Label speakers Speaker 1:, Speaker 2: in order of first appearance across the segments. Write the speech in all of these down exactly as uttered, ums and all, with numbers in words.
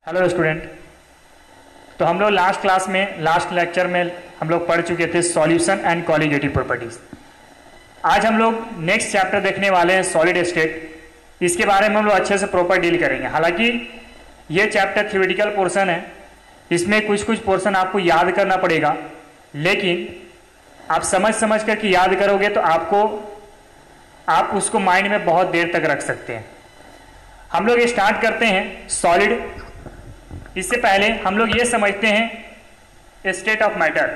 Speaker 1: Hello student. तो हम लोग लास्ट क्लास में लास्ट लेक्चर में हम लोग पढ़ चुके थे सॉल्यूशन एंड कॉलिगेटिव प्रॉपर्टीज। आज हम लोग नेक्स्ट चैप्टर देखने वाले हैं सॉलिड स्टेट। इसके बारे में हम लोग अच्छे से प्रॉपर डील करेंगे। हालांकि ये चैप्टर थ्योरेटिकल पोर्शन है, इसमें कुछ कुछ पोर्शन आपको याद करना पड़ेगा, लेकिन आप समझ समझ करके याद करोगे तो आपको आप उसको माइंड में बहुत देर तक रख सकते हैं। हम लोग स्टार्ट करते हैं सॉलिड। इससे पहले हम लोग ये समझते हैं स्टेट ऑफ मैटर।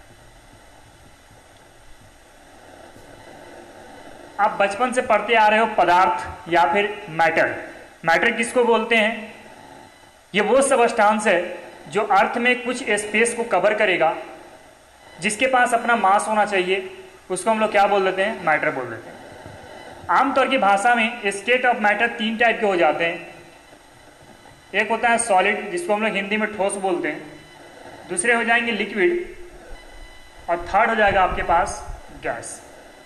Speaker 1: आप बचपन से पढ़ते आ रहे हो पदार्थ या फिर मैटर। मैटर किसको बोलते हैं? ये वो सबस्टांस है जो अर्थ में कुछ स्पेस को कवर करेगा, जिसके पास अपना मास होना चाहिए, उसको हम लोग क्या बोल देते हैं? मैटर बोल देते हैं। आमतौर की भाषा में स्टेट ऑफ मैटर तीन टाइप के हो जाते हैं। एक होता है सॉलिड, जिसको हम लोग हिंदी में ठोस बोलते हैं, दूसरे हो जाएंगे लिक्विड, और थर्ड हो जाएगा आपके पास गैस।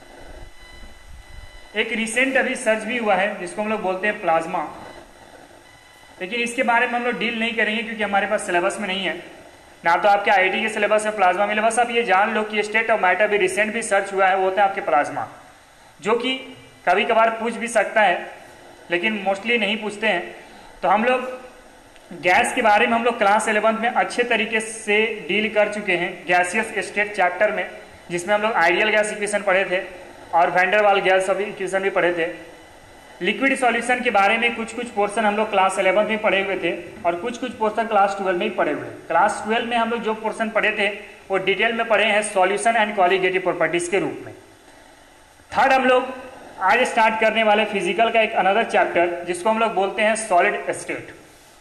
Speaker 1: एक रिसेंट अभी सर्च भी हुआ है जिसको हम लोग बोलते हैं प्लाज्मा, लेकिन इसके बारे में हम लोग डील नहीं करेंगे क्योंकि हमारे पास सिलेबस में नहीं है, ना तो आपके आईआईटी के सिलेबस में प्लाज्मा मिले। बस आप ये जान लो कि स्टेट ऑफ मैटर भी रिसेंट भी सर्च हुआ है, वो होता है आपके प्लाज्मा, जो कि कभी कभार पूछ भी सकता है लेकिन मोस्टली नहीं पूछते हैं। तो हम लोग गैस के बारे में हम लोग क्लास इलेवंथ में अच्छे तरीके से डील कर चुके हैं, गैसियस स्टेट चैप्टर में, जिसमें हम लोग आइडियल गैस इक्वेशन पढ़े थे और वैंडर वाल गैस इक्वेशन भी पढ़े थे। लिक्विड सॉल्यूशन के बारे में कुछ कुछ पोर्शन हम लोग क्लास इलेवंथ में पढ़े हुए थे और कुछ कुछ पोर्शन क्लास ट्वेल्व में ही पढ़े हुए। क्लास ट्वेल्व में हम लोग जो पोर्शन पढ़े थे वो डिटेल में पढ़े हैं सॉल्यूशन एंड कॉलिगेटिव प्रॉपर्टीज के रूप में। थर्ड हम लोग आज स्टार्ट करने वाले फिजिकल का एक अनदर चैप्टर, जिसको हम लोग बोलते हैं सॉलिड स्टेट।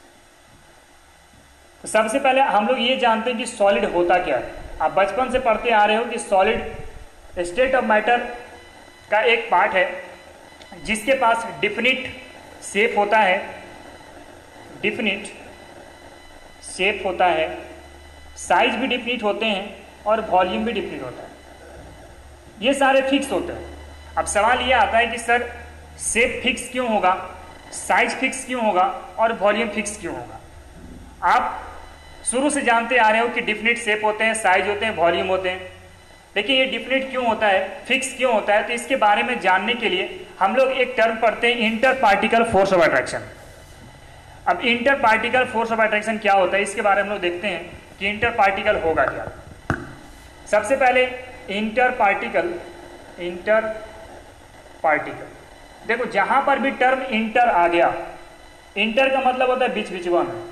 Speaker 1: तो सबसे पहले हम लोग ये जानते हैं कि सॉलिड होता क्या है। आप बचपन से पढ़ते आ रहे हो कि सॉलिड स्टेट ऑफ मैटर का एक पार्ट है जिसके पास डिफिनिट शेप होता है, डिफिनिट शेप होता है, साइज भी डिफिनिट होते हैं और वॉल्यूम भी डिफिनिट होता है। ये सारे फिक्स होते हैं। अब सवाल ये आता है कि सर शेप फिक्स क्यों होगा, साइज फिक्स क्यों होगा और वॉल्यूम फिक्स क्यों होगा? आप शुरू से जानते आ रहे हो कि डिफिनिट शेप होते हैं, साइज होते हैं, वॉल्यूम होते हैं, लेकिन ये डिफिनिट क्यों होता है, फिक्स क्यों होता है? तो इसके बारे में जानने के लिए हम लोग एक टर्म पढ़ते हैं, inter particle force of attraction. अब inter particle force of attraction क्या होता है, इसके बारे में हम लोग देखते हैं कि इंटर पार्टिकल होगा क्या। सबसे पहले इंटर पार्टिकल इंटर पार्टिकल देखो, जहां पर भी टर्म इंटर आ गया, इंटर का मतलब होता है बीच बीचवा में,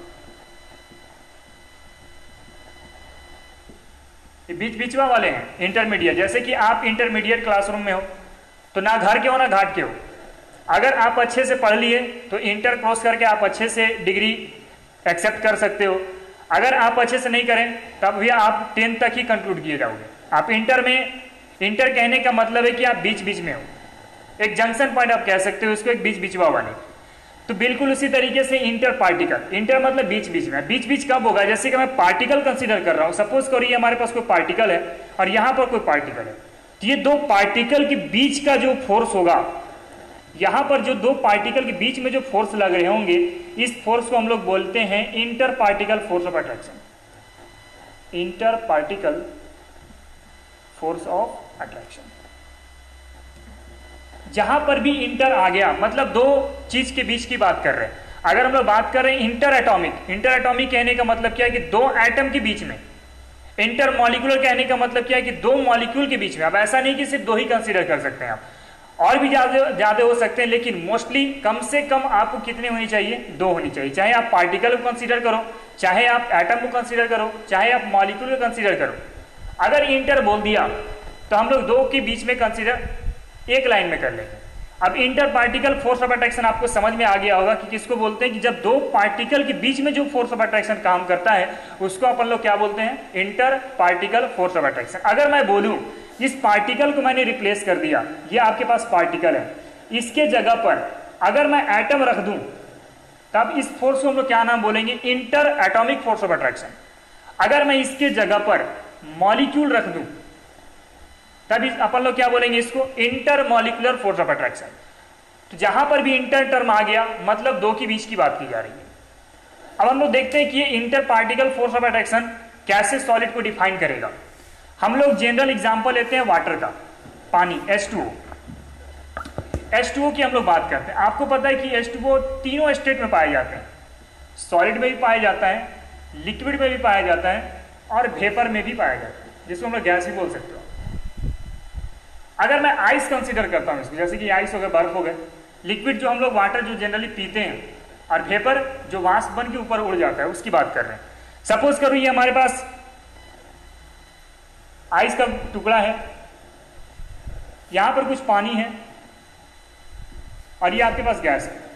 Speaker 1: बीच बीचवा वाले हैं इंटरमीडिएट। जैसे कि आप इंटरमीडिएट क्लासरूम में हो तो ना घर के हो ना घाट के हो। अगर आप अच्छे से पढ़ लिए तो इंटर क्रॉस करके आप अच्छे से डिग्री एक्सेप्ट कर सकते हो। अगर आप अच्छे से नहीं करें तब भी आप टेंथ तक ही कंक्लूड किए जाओगे। आप इंटर में, इंटर कहने का मतलब है कि आप बीच बीच में हो, एक जंक्शन पॉइंट आप कह सकते हो उसको, एक बीच बीचवा वाले। तो बिल्कुल उसी तरीके से इंटर पार्टिकल, इंटर मतलब बीच बीच में। बीच बीच कब होगा? जैसे कि मैं पार्टिकल कंसीडर कर रहा हूं, सपोज करिए हमारे पास कोई पार्टिकल है और यहां पर कोई पार्टिकल है, तो ये दो पार्टिकल के बीच का जो फोर्स होगा, यहां पर जो दो पार्टिकल के बीच में जो फोर्स लग रहे होंगे, इस फोर्स को हम लोग बोलते हैं inter particle force of attraction. Inter particle force of attraction. जहां पर भी इंटर आ गया मतलब दो चीज के बीच की बात कर रहे हैं। अगर हम लोग बात कर रहे हैं इंटर एटॉमिक, इंटर एटॉमिक कहने का मतलब क्या है कि दो एटम के बीच में। इंटर मॉलिक्यूलर कहने का मतलब क्या है कि दो मॉलिक्यूल के बीच में। अब ऐसा नहीं कि सिर्फ दो ही कंसीडर कर सकते हैं आप, और भी ज्यादा ज्यादा हो सकते हैं, लेकिन मोस्टली कम से कम आपको कितनी होनी चाहिए? दो होनी चाहिए। चाहे आप पार्टिकल को कंसीडर करो, चाहे आप एटम को कंसीडर करो, चाहे आप मॉलिक्यूल को कंसीडर करो। अगर इंटर बोल दिया तो हम लोग दो के बीच में कंसीडर एक लाइन में कर लेंगे। अब inter particle force of attraction आपको समझ में आ गया होगा कि किसको बोलते हैं, कि जब दो पार्टिकल के बीच में जो फोर्स ऑफ अट्रैक्शन काम करता है उसको अपन लोग क्या बोलते हैं? Inter particle force of attraction. अगर मैं बोलूं इस पार्टिकल को मैंने रिप्लेस कर दिया, ये आपके पास पार्टिकल है, इसके जगह पर अगर मैं एटम रख दूं तब इस फोर्स को हम लोग क्या नाम बोलेंगे? Interatomic force of attraction. अगर मैं इसके जगह पर मॉलिक्यूल रख दूं तब इस अपन लोग क्या बोलेंगे? इसको intermolecular force of attraction. तो जहां पर भी इंटर टर्म आ गया मतलब दो के बीच की बात की जा रही है। अब हम लोग देखते हैं कि ये inter particle force of attraction कैसे सॉलिड को डिफाइन करेगा। हम लोग जनरल एग्जांपल लेते हैं वाटर का, पानी H two O. H two O की हम लोग बात करते हैं। आपको पता है कि एच टू ओ तीनों स्टेट में पाए जाते हैं, सॉलिड में भी पाया जाता है, लिक्विड में भी पाया जाता है और वेपर में भी पाया जाता है, जिसको हम लोग गैस भी बोल सकते हो। अगर मैं आइस कंसीडर करता हूं इसको, जैसे कि आइस हो गए, बर्फ हो गए, लिक्विड जो हम लोग वाटर जो जनरली पीते हैं, और वेपर जो वाष्प बन के ऊपर उड़ जाता है, उसकी बात कर रहे हैं। सपोज करो ये हमारे पास आइस का टुकड़ा है, यहां पर कुछ पानी है और ये आपके पास गैस है।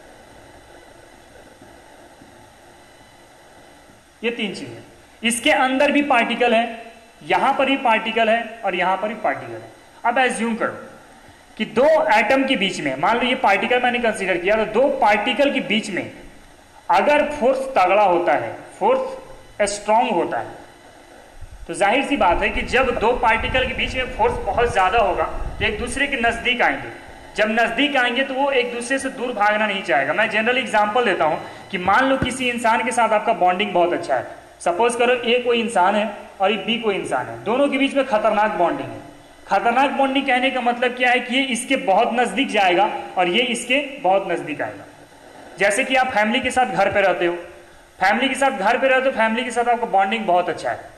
Speaker 1: ये तीन चीजें, इसके अंदर भी पार्टिकल है, यहां पर भी पार्टिकल है और यहां पर भी पार्टिकल है। अब एज्यूम करो कि दो एटम के बीच में, मान लो ये पार्टिकल मैंने कंसीडर किया, तो दो पार्टिकल के बीच में अगर फोर्स तगड़ा होता है, फोर्स स्ट्रांग होता है, तो जाहिर सी बात है कि जब दो पार्टिकल के बीच में फोर्स बहुत ज्यादा होगा तो एक दूसरे के नजदीक आएंगे। जब नजदीक आएंगे तो वो एक दूसरे से दूर भागना नहीं चाहेगा। मैं जनरल एग्जांपल देता हूं कि मान लो किसी इंसान के साथ आपका बॉन्डिंग बहुत अच्छा है। सपोज करो ए कोई इंसान है और ये बी कोई इंसान है, दोनों के बीच में खतरनाक बॉन्डिंग है। खतरनाक बॉन्डिंग कहने का मतलब क्या है कि ये इसके बहुत नजदीक जाएगा और ये इसके बहुत नजदीक आएगा। जैसे कि आप फैमिली के साथ घर पे रहते हो, फैमिली के साथ घर पे रहते हो, फैमिली के साथ आपका बॉन्डिंग बहुत अच्छा है,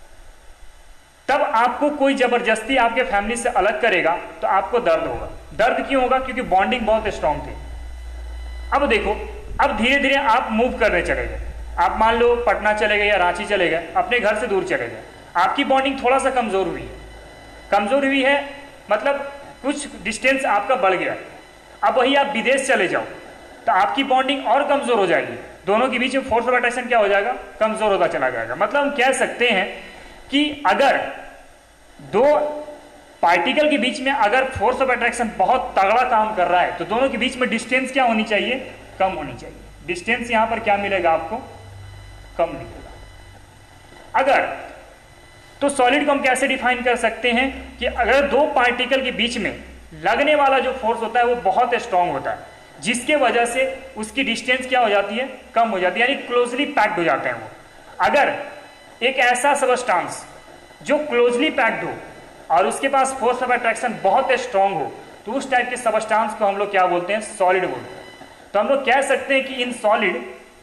Speaker 1: तब आपको कोई जबरदस्ती आपके फैमिली से अलग करेगा तो आपको दर्द होगा। दर्द क्यों होगा? क्योंकि बॉन्डिंग बहुत स्ट्रांग थी। अब देखो, अब धीरे धीरे आप मूव करने चले गए, आप मान लो पटना चले गए या रांची चले गए, अपने घर से दूर चले गए, आपकी बॉन्डिंग थोड़ा सा कमजोर हुई है। कमजोर हुई है मतलब कुछ डिस्टेंस आपका बढ़ गया। अब वही आप विदेश चले जाओ तो आपकी बॉन्डिंग और कमजोर हो जाएगी, दोनों के बीच में फोर्स ऑफ अट्रैक्शन क्या हो जाएगा? कमजोर होता चला जाएगा। मतलब हम कह सकते हैं कि अगर दो पार्टिकल के बीच में अगर फोर्स ऑफ अट्रैक्शन बहुत तगड़ा काम कर रहा है तो दोनों के बीच में डिस्टेंस क्या होनी चाहिए? कम होनी चाहिए। डिस्टेंस यहां पर क्या मिलेगा आपको? कम मिलेगा। अगर तो सॉलिड को हम कैसे डिफाइन कर सकते हैं कि अगर दो पार्टिकल के बीच में लगने वाला जो फोर्स होता है वो बहुत स्ट्रांग होता है, जिसके वजह से उसकी डिस्टेंस क्या हो जाती है? कम हो जाती है, यानी क्लोजली पैक्ड हो जाते हैं वो। अगर एक ऐसा सबस्टांस जो क्लोजली पैक्ड हो और उसके पास फोर्स ऑफ अट्रैक्शन बहुत स्ट्रांग हो तो उस टाइप के सबस्टांस को हम लोग क्या बोलते हैं? सॉलिड बोलते हैं। तो हम लोग कह सकते हैं कि इन सॉलिड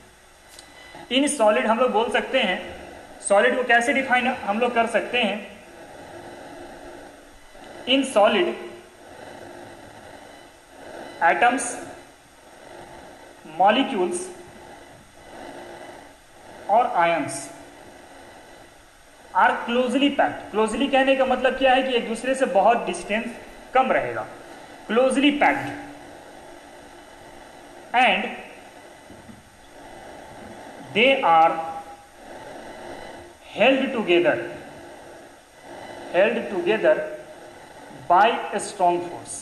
Speaker 1: इन सॉलिड हम लोग बोल सकते हैं, सॉलिड को कैसे डिफाइन हम लोग कर सकते हैं? इन सॉलिड एटम्स, मॉलिक्यूल्स और ions are closely packed. Closely कहने का मतलब क्या है कि एक दूसरे से बहुत डिस्टेंस कम रहेगा, closely packed, and they are held together held together by a strong force।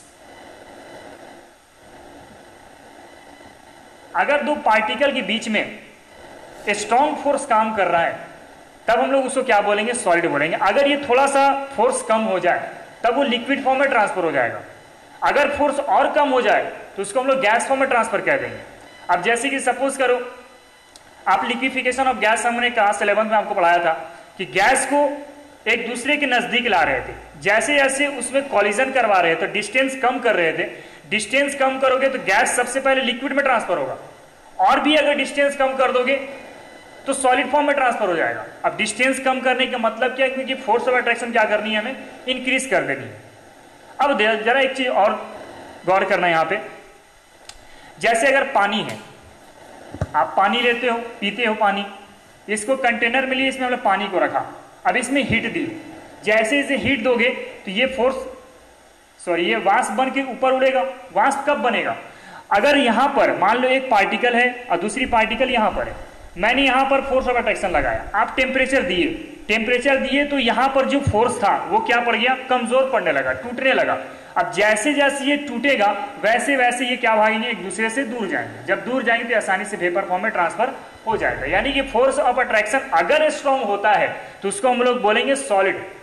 Speaker 1: अगर दो पार्टिकल के बीच में स्ट्रांग फोर्स काम कर रहा है तब हम लोग उसको क्या बोलेंगे? सॉलिड बोलेंगे। अगर ये थोड़ा सा फोर्स कम हो जाए तब वो लिक्विड फॉर्म में ट्रांसफर हो जाएगा। अगर फोर्स और कम हो जाए तो उसको हम लोग गैस फॉर्म में ट्रांसफर कर देंगे। अब जैसे कि सपोज करो आप लिक्विफिकेशन ऑफ गैस, हमने क्लास इलेवंथ में आपको पढ़ाया था कि गैस को एक दूसरे के नजदीक ला रहे थे, जैसे जैसे उसमें कॉलिजन करवा रहे थे, डिस्टेंस कम कर रहे थे। डिस्टेंस कम करोगे तो गैस सबसे पहले लिक्विड में ट्रांसफर होगा, और भी अगर डिस्टेंस कम कर दोगे तो सॉलिड फॉर्म में ट्रांसफर हो जाएगा। अब डिस्टेंस कम करने का मतलब क्या है? क्योंकि फोर्स ऑफ अट्रैक्शन क्या करनी है? हमें इंक्रीज कर देनी है। अब जरा एक चीज और गौर करना है यहां पे, जैसे अगर पानी है, आप पानी लेते हो, पीते हो पानी, इसको कंटेनर में लिए, इसमें हमने पानी को रखा, अब इसमें हीट दी, जैसे इसे हीट दोगे तो ये फोर्स सॉरी ये वाष्प बन के ऊपर उड़ेगा। वाष्प कब बनेगा? अगर यहां पर मान लो एक पार्टिकल है और दूसरी पार्टिकल यहां पर है, मैंने यहां पर फोर्स ऑफ अट्रैक्शन लगाया, आप टेम्परेचर दिए टेम्परेचर दिए तो यहां पर जो फोर्स था वो क्या पड़ गया? कमजोर पड़ने लगा, टूटने लगा। अब जैसे जैसे ये टूटेगा वैसे वैसे ये क्या भागेंगे? एक दूसरे से दूर जाएंगे। जब दूर जाएंगे तो आसानी से वेपर फॉर्म में ट्रांसफर हो जाएगा। यानी कि फोर्स ऑफ अट्रैक्शन अगर स्ट्रांग होता है तो उसको हम लोग बोलेंगे सॉलिड,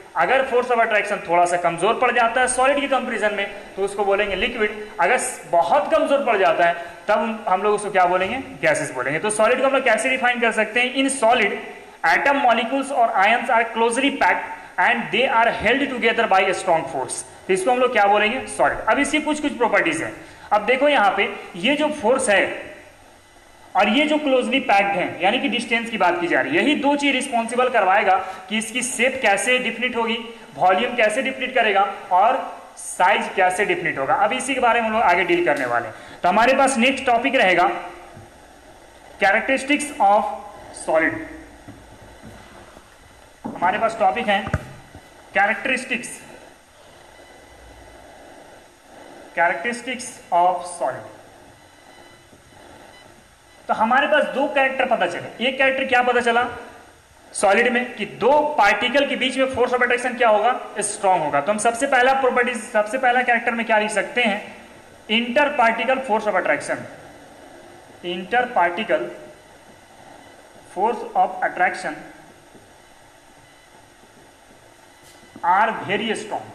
Speaker 1: अगर फोर्स ऑफ अट्रैक्शन थोड़ा सा कमजोर पड़ जाता है सॉलिड के कंपैरिजन में तो उसको बोलेंगे लिक्विड, अगर बहुत कमजोर पड़ जाता है तब हम लोग उसको क्या बोलेंगे, गैसेस बोलेंगे। तो सॉलिड को हम लोग कैसे डिफाइन कर सकते हैं, इन सॉलिड एटम मॉलिक्यूल्स और ions are closely packed and they are held together by a strong force. तो इसको हम लोग क्या बोलेंगे, सॉलिड। अब इसकी कुछ कुछ प्रॉपर्टीज हैं। अब देखो यहाँ पे ये जो फोर्स है और ये जो क्लोजली पैक्ड है यानी कि डिस्टेंस की बात की जा रही है, यही दो चीज रिस्पॉन्सिबल करवाएगा कि इसकी शेप कैसे डिफिनिट होगी, वॉल्यूम कैसे डिफिनिट करेगा और साइज कैसे डिफिनिट होगा। अब इसी के बारे में हम लोग आगे डील करने वाले हैं। तो हमारे पास नेक्स्ट टॉपिक रहेगा कैरेक्टरिस्टिक्स ऑफ सॉलिड। हमारे पास टॉपिक है कैरेक्टरिस्टिक्स कैरेक्टरिस्टिक्स ऑफ सॉलिड। तो हमारे पास दो कैरेक्टर पता चले। एक कैरेक्टर क्या पता चला सॉलिड में कि दो पार्टिकल के बीच में फोर्स ऑफ अट्रैक्शन क्या होगा, स्ट्रांग होगा। तो हम सबसे पहला प्रॉपर्टी सबसे पहला कैरेक्टर में क्या लिख सकते हैं, inter particle force of attraction. Inter particle force of attraction are very strong.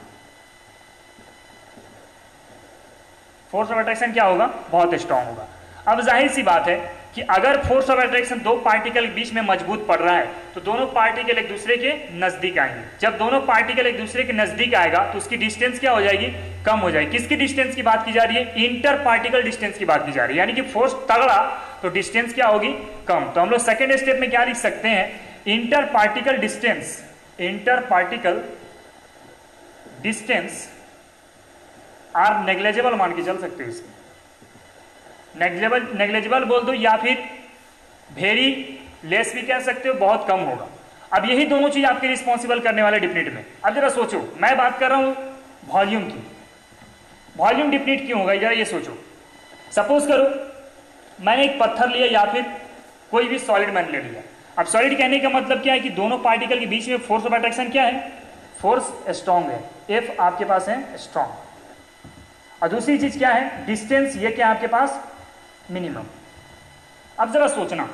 Speaker 1: Force of attraction क्या होगा, बहुत स्ट्रांग होगा। अब जाहिर सी बात है कि अगर फोर्स ऑफ अट्रैक्शन दो पार्टिकल के बीच में मजबूत पड़ रहा है तो दोनों पार्टिकल एक दूसरे के नजदीक आएंगे। जब दोनों पार्टिकल एक दूसरे के नजदीक आएगा तो उसकी डिस्टेंस क्या हो जाएगी, कम हो जाएगी। किसकी डिस्टेंस की बात की जा रही है, इंटर पार्टिकल डिस्टेंस की बात की जा रही है। यानी कि फोर्स तगड़ा तो डिस्टेंस क्या होगी, कम। तो हम लोग सेकेंड स्टेप में क्या लिख सकते हैं, inter particle distance inter particle distance are negligible मान के चल सकते हैं। इसमें नेग्लेजेबल नेग्लेजेबल बोल दो या फिर वेरी लेस भी कह सकते हो, बहुत कम होगा। अब यही दोनों चीज आपके रिस्पॉन्सिबल करने वाले डिफिनिट में। अब जरा सोचो, मैं बात कर रहा हूं वॉल्यूम की, वॉल्यूम डिफिनिट क्यों होगा, जरा ये सोचो। सपोज करो मैंने एक पत्थर लिया या फिर कोई भी सॉलिड मैंने ले लिया। अब सॉलिड कहने का मतलब क्या है कि दोनों पार्टिकल के बीच में फोर्स ऑफ अट्रैक्शन क्या है, फोर्स स्ट्रांग है, एफ आपके पास है स्ट्रांग। और दूसरी चीज क्या है, डिस्टेंस, ये क्या है आपके पास, मिनिमम। अब जरा सोचना,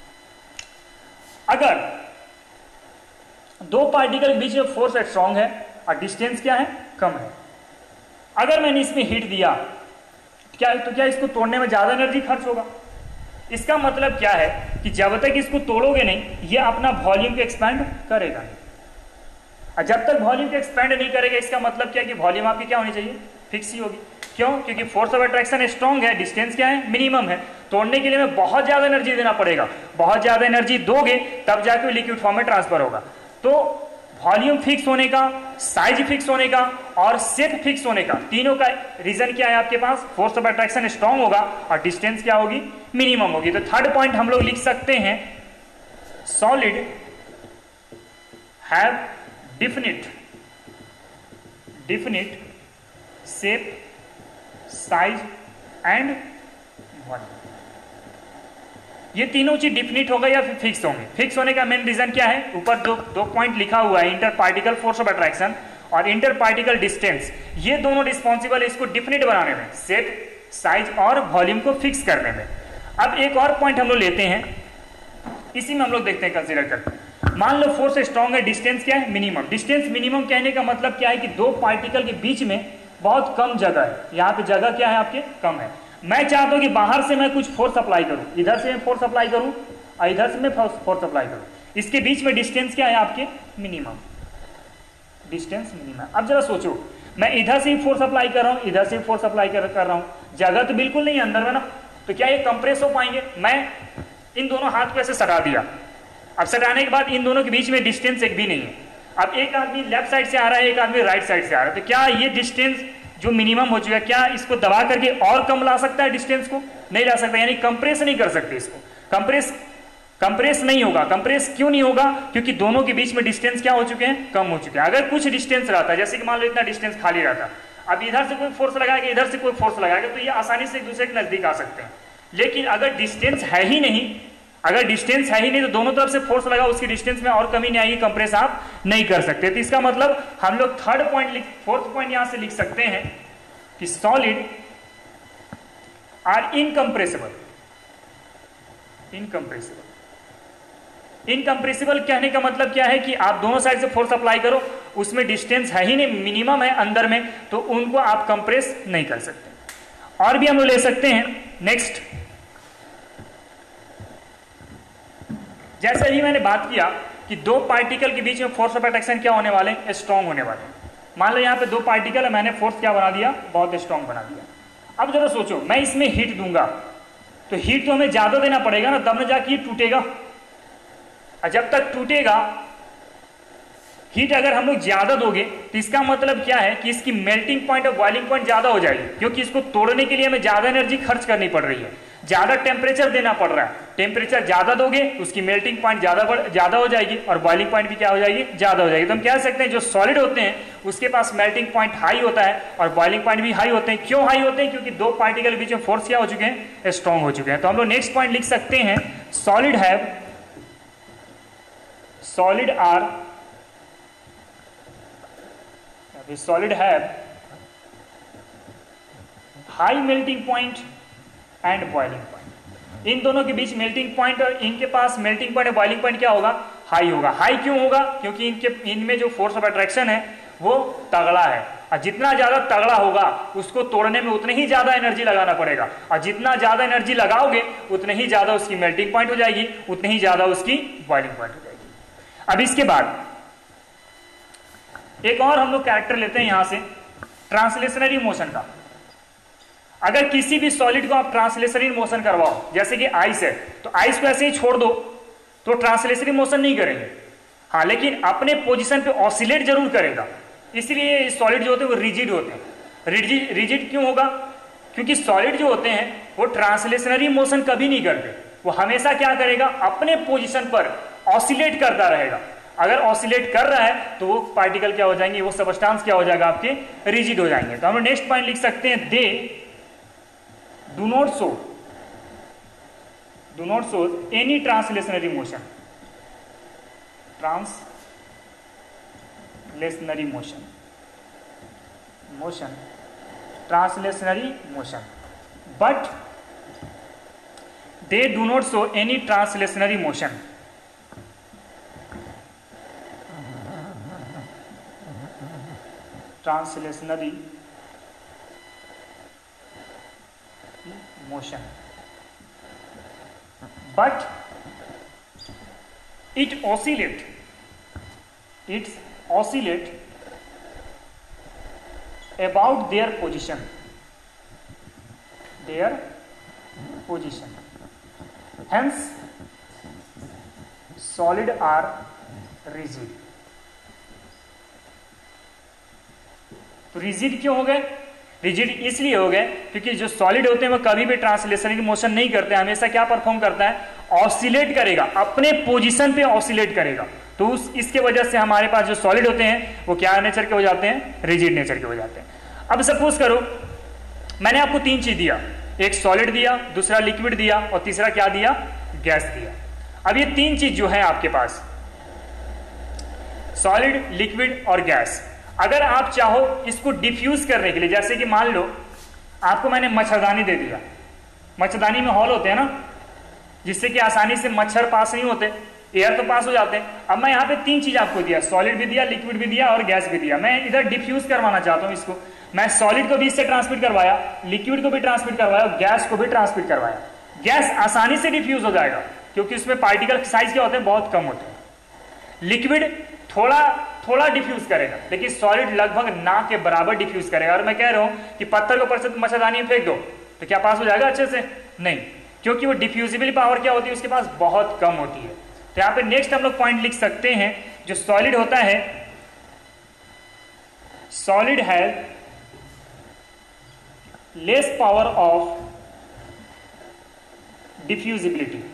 Speaker 1: अगर दो पार्टिकल के बीच में फोर्स स्ट्रांग है और डिस्टेंस क्या है, कम है, अगर मैंने इसमें हीट दिया क्या तो क्या इसको तोड़ने में ज्यादा एनर्जी खर्च होगा। इसका मतलब क्या है कि जब तक इसको तोड़ोगे नहीं ये अपना वॉल्यूम को एक्सपैंड करेगा नहीं। और जब तक वॉल्यूम को एक्सपैंड नहीं करेगा इसका मतलब क्या है कि वॉल्यूम आपकी क्या होनी चाहिए, फिक्स ही होगी। क्यों, क्योंकि फोर्स ऑफ अट्रैक्शन स्ट्रांग है, डिस्टेंस क्या है, मिनिमम है। तोड़ने के लिए में बहुत ज्यादा एनर्जी देना पड़ेगा, बहुत ज्यादा एनर्जी दोगे तब जाके लिक्विड फॉर्म में ट्रांसफर होगा। तो वॉल्यूम फिक्स होने का, साइज फिक्स होने का और शेप फिक्स होने का, तीनों का रीजन क्या है आपके पास, फोर्स ऑफ अट्रैक्शन स्ट्रांग होगा और डिस्टेंस क्या होगी, मिनिमम होगी। तो थर्ड पॉइंट हम लोग लिख सकते हैं, solid have definite definite shape, size and volume. ये तीनों चीज डिफिनिट होगा या फिर फिक्स होंगे। फिक्स होने का मेन रीजन क्या है, ऊपर दो दो पॉइंट लिखा हुआ है, inter particle force of attraction और इंटर पार्टिकल डिस्टेंस। ये दोनों रिस्पॉन्सिबल है इसको डिफिनिट बनाने में, शेप, साइज और वॉल्यूम को फिक्स करने में। अब एक और पॉइंट हम लोग लेते हैं, इसी में हम लोग देखते हैं, कंसिडर करते हैं। मान लो फोर्स स्ट्रांग है, डिस्टेंस क्या है, मिनिमम। डिस्टेंस मिनिमम कहने का मतलब क्या है कि दो पार्टिकल के बीच में बहुत कम जगह है, यहाँ पे जगह क्या है आपके, कम है। मैं चाहता हूं कि बाहर से मैं कुछ फोर्स अप्लाई करूं, इधर से मैं फोर्स अप्लाई करूं और इधर से मैं फोर्स अप्लाई करूं, इसके बीच में डिस्टेंस क्या है आपके, मिनिमम, डिस्टेंस मिनिमम। अब जरा सोचो, मैं इधर से ही फोर्स अप्लाई कर रहा हूं, इधर से ही फोर्स अप्लाई कर, कर रहा हूं, जगह तो बिल्कुल नहीं है अंदर में ना, तो क्या ये कंप्रेस हो पाएंगे। मैं इन दोनों हाथ को ऐसे सटा दिया, अब सटाने के बाद इन दोनों के बीच में डिस्टेंस एक भी नहीं है। अब एक आदमी लेफ्ट साइड से आ रहा है, एक आदमी राइट साइड से आ रहा है, तो क्या ये डिस्टेंस जो मिनिमम हो चुका है, क्या इसको दबा करके और कम ला सकता है, डिस्टेंस को नहीं ला सकता, यानी कंप्रेस नहीं कर सकते इसको। कंप्रेस कंप्रेस नहीं होगा। कंप्रेस क्यों नहीं होगा, क्योंकि दोनों के बीच में डिस्टेंस क्या हो चुके हैं, कम हो चुके हैं। अगर कुछ डिस्टेंस रहता, जैसे कि मान लो इतना डिस्टेंस खाली रहता, अब इधर से कोई फोर्स लगाएगा, इधर से कोई फोर्स लगाएगा, तो ये आसानी से एक दूसरे के नजदीक आ सकते हैं। लेकिन अगर डिस्टेंस है ही नहीं, अगर डिस्टेंस है ही नहीं तो दोनों तरफ से फोर्स लगा, उसकी डिस्टेंस में और कमी नहीं आएगी, कंप्रेस आप नहीं कर सकते। तो इसका मतलब हम लोग थर्ड पॉइंट लिख फोर्थ पॉइंट यहां से लिख सकते हैं कि solid are incompressible. Incompressible incompressible कहने का मतलब क्या है कि आप दोनों साइड से फोर्स अप्लाई करो उसमें डिस्टेंस है ही नहीं, मिनिमम है अंदर में, तो उनको आप कंप्रेस नहीं कर सकते। और भी हम लोग ले सकते हैं। नेक्स्ट, जैसे ही मैंने बात किया कि दो पार्टिकल के बीच में फोर्स ऑफ अट्रैक्शन क्या होने वाले हैं, स्ट्रांग होने वाले हैं। मान लो यहाँ पे दो पार्टिकल है, मैंने फोर्स क्या बना दिया, बहुत स्ट्रांग बना दिया। अब जरा सोचो, मैं इसमें हीट दूंगा तो हीट तो हमें ज्यादा देना पड़ेगा ना, तब ना जाके ये टूटेगा। और जब तक टूटेगा, हीट अगर हम लोग ज्यादा दोगे तो इसका मतलब क्या है कि इसकी मेल्टिंग पॉइंट और बॉइलिंग पॉइंट ज्यादा हो जाएगी, क्योंकि इसको तोड़ने के लिए हमें ज्यादा एनर्जी खर्च करनी पड़ रही है, ज्यादा टेम्परेचर देना पड़ रहा है। टेम्परेचर ज्यादा दोगे तो उसकी मेल्टिंग पॉइंट ज्यादा ज्यादा हो जाएगी और बॉइलिंग पॉइंट भी क्या हो जाएगी, ज्यादा हो जाएगी। तो हम कह सकते हैं जो सॉलिड होते हैं उसके पास मेल्टिंग पॉइंट हाई होता है और बॉइलिंग पॉइंट भी हाई होते हैं। क्यों हाई होते हैं? क्योंकि दो पार्टिकल के बीच में फोर्स क्या हो चुके हैं, स्ट्रॉन्ग हो चुके हैं। तो हम लोग नेक्स्ट पॉइंट लिख सकते हैं, solid have solid are solid have high melting point and boiling point. इन दोनों के बीच मेल्टिंग पॉइंट और इनके पास मेल्टिंग पॉइंट और बॉइलिंग पॉइंट क्या होगा, हाई होगा। हाई क्यों होगा? क्योंकि इनके इनमें जो फोर्स ऑफ अट्रैक्शन है वो तगड़ा है, और जितना ज्यादा तगड़ा होगा उसको तोड़ने में उतनी ही ज्यादा एनर्जी लगाना पड़ेगा, और जितना ज्यादा एनर्जी लगाओगे उतनी ही ज्यादा उसकी मेल्टिंग पॉइंट हो जाएगी, उतनी ही ज्यादा उसकी बॉइलिंग पॉइंट हो जाएगी। अब इसके बाद एक और हम लोग कैरेक्टर लेते हैं यहां से, ट्रांसलेशनरी मोशन का। अगर किसी भी सॉलिड को आप ट्रांसलेशनरी मोशन करवाओ, जैसे कि आइस है, तो आइस को ऐसे ही छोड़ दो तो ट्रांसलेशनरी मोशन नहीं करेंगे, हाँ, लेकिन अपने पोजीशन पे ऑसिलेट जरूर करेगा। इसलिए सॉलिड जो होते हैं वो रिजिड होते हैं। रिजिड रिजिड क्यों होगा? क्योंकि सॉलिड जो होते हैं वो ट्रांसलेशनरी मोशन कभी नहीं करते, वो हमेशा क्या करेगा, अपने पोजीशन पर ऑसिलेट करता रहेगा। अगर ऑसिलेट कर रहा है तो वो पार्टिकल क्या हो जाएंगे, वो सबस्टांस क्या हो जाएगा, आपके रिजिड हो जाएंगे। तो हम नेक्स्ट पॉइंट लिख सकते हैं, they do not show do not show any translationary motion translationary motion motion translationary motion but they do not show any translationary motion translationary motion but it oscillate it oscillate about their position their position hence solid are rigid। तो rigid क्यों हो गए? Rigid इसलिए हो गए क्योंकि जो solid होते हैं वो कभी भी ट्रांसलेशनरी मोशन नहीं करते, हमेशा क्या परफॉर्म करता है, ऑसिलेट करेगा, अपने पोजीशन पे ऑसिलेट करेगा। तो उस इसके वजह से हमारे पास जो सॉलिड होते हैं वो क्या नेचर के हो जाते हैं, रिजिड नेचर के हो जाते हैं। अब सपोज करो मैंने आपको तीन चीज दिया, एक सॉलिड दिया, दूसरा लिक्विड दिया और तीसरा क्या दिया, गैस दिया। अब ये तीन चीज जो है आपके पास, सॉलिड, लिक्विड और गैस, अगर आप चाहो इसको डिफ्यूज करने के लिए, जैसे कि मान लो आपको मैंने मच्छरदानी दे दिया, मच्छरदानी में हॉल होते हैं ना, जिससे कि आसानी से मच्छर पास नहीं होते, एयर तो पास हो जाते हैं। अब मैं यहाँ पे तीन चीज आपको दिया, सॉलिड भी दिया, लिक्विड भी दिया और गैस भी दिया। मैं इधर डिफ्यूज करवाना चाहता हूँ इसको, मैं सॉलिड को भी इससे ट्रांसमिट करवाया, लिक्विड को भी ट्रांसमिट करवाया और गैस को भी ट्रांसमिट करवाया। गैस आसानी से डिफ्यूज हो जाएगा क्योंकि उसमें पार्टिकल साइज क्या होते हैं, बहुत कम होते हैं। लिक्विड थोड़ा थोड़ा डिफ्यूज करेगा, लेकिन सॉलिड लगभग ना के बराबर डिफ्यूज करेगा। और मैं कह रहा हूं कि पत्थर को ऊपर से मच्छरदानी में फेंक दो तो क्या पास हो जाएगा अच्छे से? नहीं, क्योंकि वो डिफ्यूजिबल पावर क्या होती है, उसके पास बहुत कम होती है। तो यहां पे नेक्स्ट हम लोग पॉइंट लिख सकते हैं, जो सॉलिड होता है, solid has less power of diffusibility.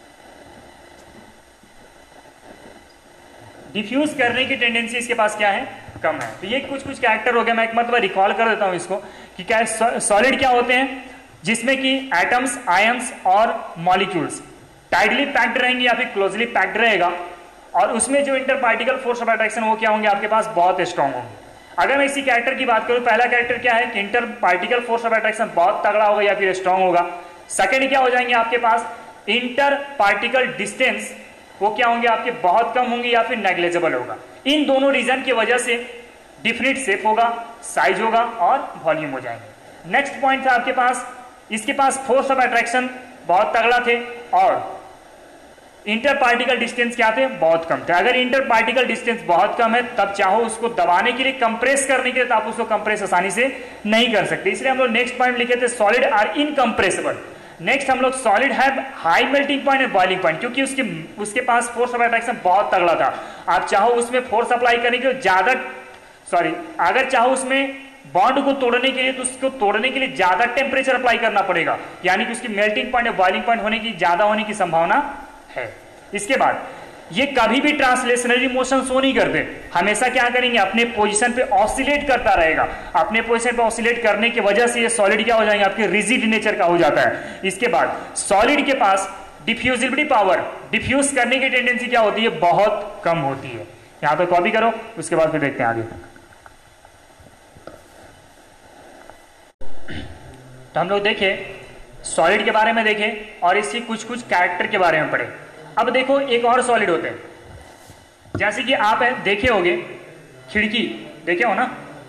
Speaker 1: Diffuse करने की टेंडेंसी इसके पास क्या है, कम है। तो ये कुछ कुछ कैरेक्टर हो गया, मैं एक मतलब रिकॉल कर देता हूं इसको कि क्या सॉलिड क्या होते हैं, जिसमें कि एटम्स, आयंस और मॉलिक्यूल्स टाइटली पैक्ड रहेंगे या फिर क्लोजली पैक्ड रहेगा, और उसमें जो inter particle force of attraction वो क्या होंगे, आपके पास बहुत स्ट्रॉन्ग होंगे। अगर मैं इसी कैरेक्टर की बात करूं, पहला कैरेक्टर क्या है कि inter particle force of attraction बहुत तगड़ा होगा या फिर स्ट्रॉन्ग होगा। सेकेंड क्या हो जाएंगे आपके पास, इंटर पार्टिकल डिस्टेंस वो क्या होंगे आपके, बहुत कम होंगे या फिर नेग्लिजिबल होगा। इन दोनों रीजन की वजह से डिफिनिट शेप होगा, साइज होगा और वॉल्यूम हो जाएंगे। नेक्स्ट पॉइंट था आपके पास, इसके पास फोर्स ऑफ अट्रैक्शन बहुत तगड़ा थे और इंटर पार्टिकल डिस्टेंस क्या थे, बहुत कम थे। अगर इंटर पार्टिकल डिस्टेंस बहुत कम है तब चाहो उसको दबाने के लिए, कंप्रेस करने के लिए, तो आप उसको कंप्रेस आसानी से नहीं कर सकते। इसलिए हम लोग नेक्स्ट पॉइंट लिखे थे सॉलिड आर इनकंप्रेसिबल। नेक्स्ट हम लोग solid have high melting point and boiling point, क्योंकि उसके उसके पास फोर्स ऑफ अट्रैक्शन बहुत तगड़ा था। आप चाहो उसमें फोर्स अप्लाई करने के लिए ज्यादा, सॉरी अगर चाहो उसमें बॉन्ड को तोड़ने के लिए तो उसको तोड़ने के लिए ज्यादा टेम्परेचर अप्लाई करना पड़ेगा, यानी कि उसकी मेल्टिंग पॉइंट और बॉइलिंग पॉइंट होने की ज्यादा होने की संभावना है। इसके बाद ये कभी भी ट्रांसलेशनरी मोशन शो नहीं करते, हमेशा क्या करेंगे, अपने पोजीशन पे ऑसिलेट करता रहेगा। अपने पोजीशन पे ऑसिलेट करने की वजह से ये सॉलिड क्या हो जाएंगे, आपके रिजिड नेचर का हो जाता है। इसके बाद सॉलिड के पास डिफ्यूजिबिलिटी पावर, डिफ्यूज करने की टेंडेंसी क्या होती है, बहुत कम होती है। यहां पर कॉपी करो, उसके बाद फिर देखते हैं आगे। तो हम लोग देखे सॉलिड के बारे में देखे और इसकी कुछ कुछ कैरेक्टर के बारे में पढ़े। अब देखो एक और सॉलिड होते हैं, जैसे कि आप है देखे होंगे खिड़की, देखे हो ना,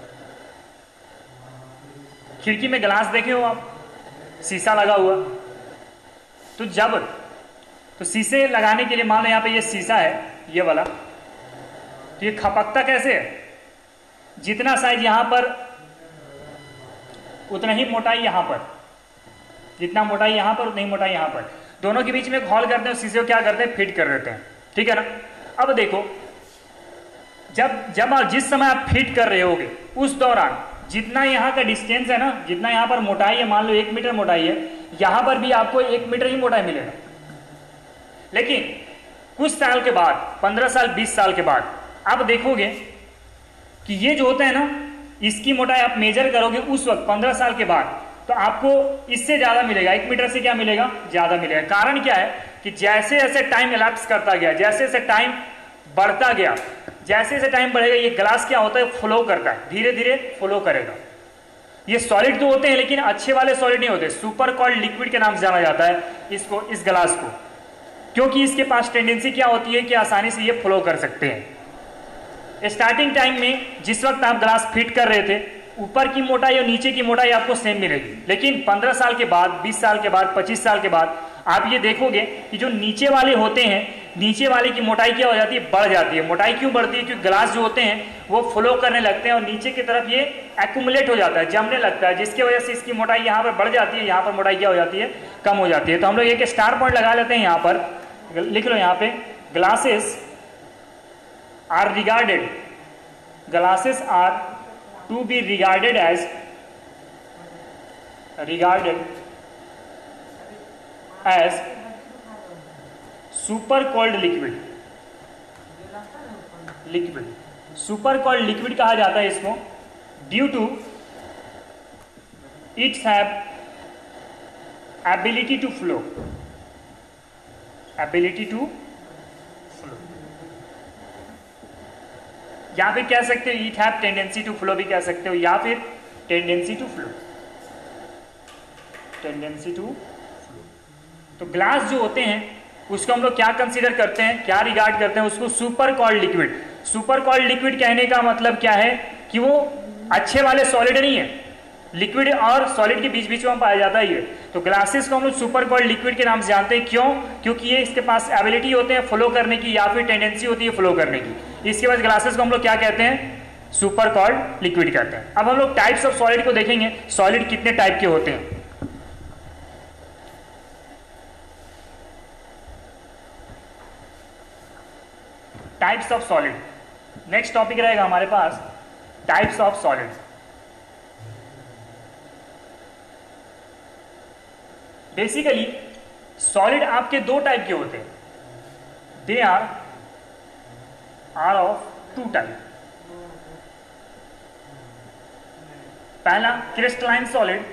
Speaker 1: खिड़की में ग्लास देखे हो आप, शीशा लगा हुआ। तो जब तो शीशे लगाने के लिए मान लो यहाँ पे ये शीशा है ये वाला, तो ये खपकता कैसे है, जितना साइज यहां पर उतना ही मोटाई यहां पर, जितना मोटाई यहां पर उतनी मोटाई यहां पर, दोनों के बीच में एक होल करते हैं, शीशे को क्या करते हैं, फिट कर देते हैं, ठीक है ना। अब देखो जब जब आप जिस समय आप फिट कर रहे होगे उस दौरान जितना यहाँ का डिस्टेंस है ना, जितना यहाँ पर मोटाई है, मान लो एक मीटर मोटाई है, यहां पर भी आपको एक मीटर ही मोटाई मिलेगा। लेकिन कुछ साल के बाद, पंद्रह साल बीस साल के बाद आप देखोगे कि ये जो होता है ना, इसकी मोटाई आप मेजर करोगे उस वक्त पंद्रह साल के बाद, तो आपको इससे ज्यादा मिलेगा, एक मीटर से क्या मिलेगा, ज्यादा मिलेगा। कारण क्या है कि जैसे जैसे टाइम एलैप्स करता गया, जैसे जैसे टाइम बढ़ता गया, जैसे जैसे टाइम बढ़ेगा, ये ग्लास क्या होता है, फ्लो करता है, धीरे धीरे फ्लो करेगा। ये सॉलिड तो होते हैं लेकिन अच्छे वाले सॉलिड नहीं होते, सुपर कॉल्ड लिक्विड के नाम से जाना जाता है इसको, इस ग्लास को, क्योंकि इसके पास टेंडेंसी क्या होती है कि आसानी से ये फ्लो कर सकते हैं। स्टार्टिंग टाइम में जिस वक्त आप ग्लास फिट कर रहे थे, ऊपर की मोटाई और नीचे की मोटाई आपको सेम मिलेगी, लेकिन पंद्रह साल के बाद, बीस साल के बाद, पच्चीस साल के बाद आप ये देखोगे कि जो नीचे वाले होते हैं, नीचे वाले की मोटाई क्या हो जाती है, बढ़ जाती है। मोटाई क्यों बढ़ती है, क्योंकि ग्लास जो होते हैं वो फ्लो करने लगते हैं और नीचे की तरफ ये एक्यूमुलेट हो जाता है, जमने लगता है, जिसकी वजह से इसकी मोटाई यहाँ पर बढ़ जाती है, यहाँ पर मोटाई क्या हो जाती है, कम हो जाती है। तो हम लोग एक स्टार पॉइंट लगा लेते हैं, यहाँ पर लिख लो, यहाँ पे glasses are regarded, glasses are to be regarded as regarded as super cold liquid, liquid super cold liquid कहा जाता है इसको, due to its have ability to flow, ability to flow, या फिर कह सकते हो it have tendency to flow भी कह सकते हो, या फिर tendency to flow, tendency to flow. तो ग्लास जो होते हैं उसको हम लोग क्या कंसीडर करते हैं, क्या रिगार्ड करते हैं, उसको super cooled liquid. Super cooled liquid कहने का मतलब क्या है कि वो अच्छे वाले सॉलिड नहीं है, लिक्विड और सॉलिड के बीच बीच में पाया जाता है ये। तो ग्लासेस को हम लोग सुपर कॉल्ड लिक्विड के नाम से जानते हैं, क्यों, क्योंकि ये इसके पास एबिलिटी होते हैं फ्लो करने की, या फिर टेंडेंसी होती है फ्लो करने की। इसके बाद ग्लासेस को हम लोग क्या कहते हैं, सुपर कॉल्ड लिक्विड कहते हैं। अब हम लोग टाइप्स ऑफ सॉलिड को देखेंगे, सॉलिड कितने टाइप के होते हैं। Types of solid, next topic रहेगा हमारे पास types of solid. Basically solid आपके दो टाइप के होते हैं, they are are of two type. पहला क्रिस्टलाइन सॉलिड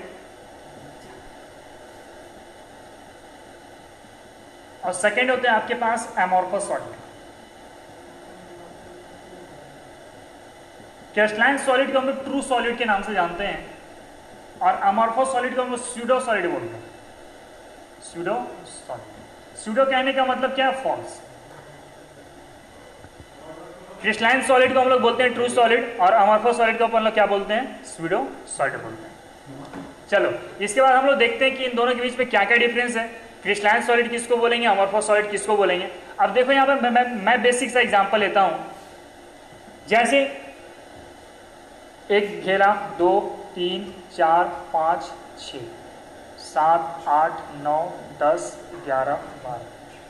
Speaker 1: और सेकेंड होते हैं आपके पास एमोर्फस सॉलिड। क्रिस्टलाइन सॉलिड को हम लोग ट्रू सॉलिड के नाम से जानते हैं और अमॉर्फस सॉलिड को हम लोग स्यूडो सॉलिड बोलते हैं। स्यूडो सॉलिड, स्यूडो कहने का मतलब क्या है, फॉल्स। क्रिस्टलाइन सॉलिड को हम लोग बोलते हैं ट्रू सॉलिड, और अमॉर्फस सॉलिड को अपन लोग क्या बोलते हैं, स्यूडो सॉलिड बोलते हैं। चलो इसके बाद हम लोग देखते हैं कि इन दोनों के बीच में क्या क्या डिफरेंस है, क्रिस्टलाइन सॉलिड किसको बोलेंगे, अमॉर्फस सॉलिड किसको बोलेंगे। अब देखो यहाँ पर मैं, मैं, मैं बेसिक सा एग्जांपल लेता हूं, जैसे एक घेरा, दो तीन चार पाँच छ सात आठ नौ दस ग्यारह बारह,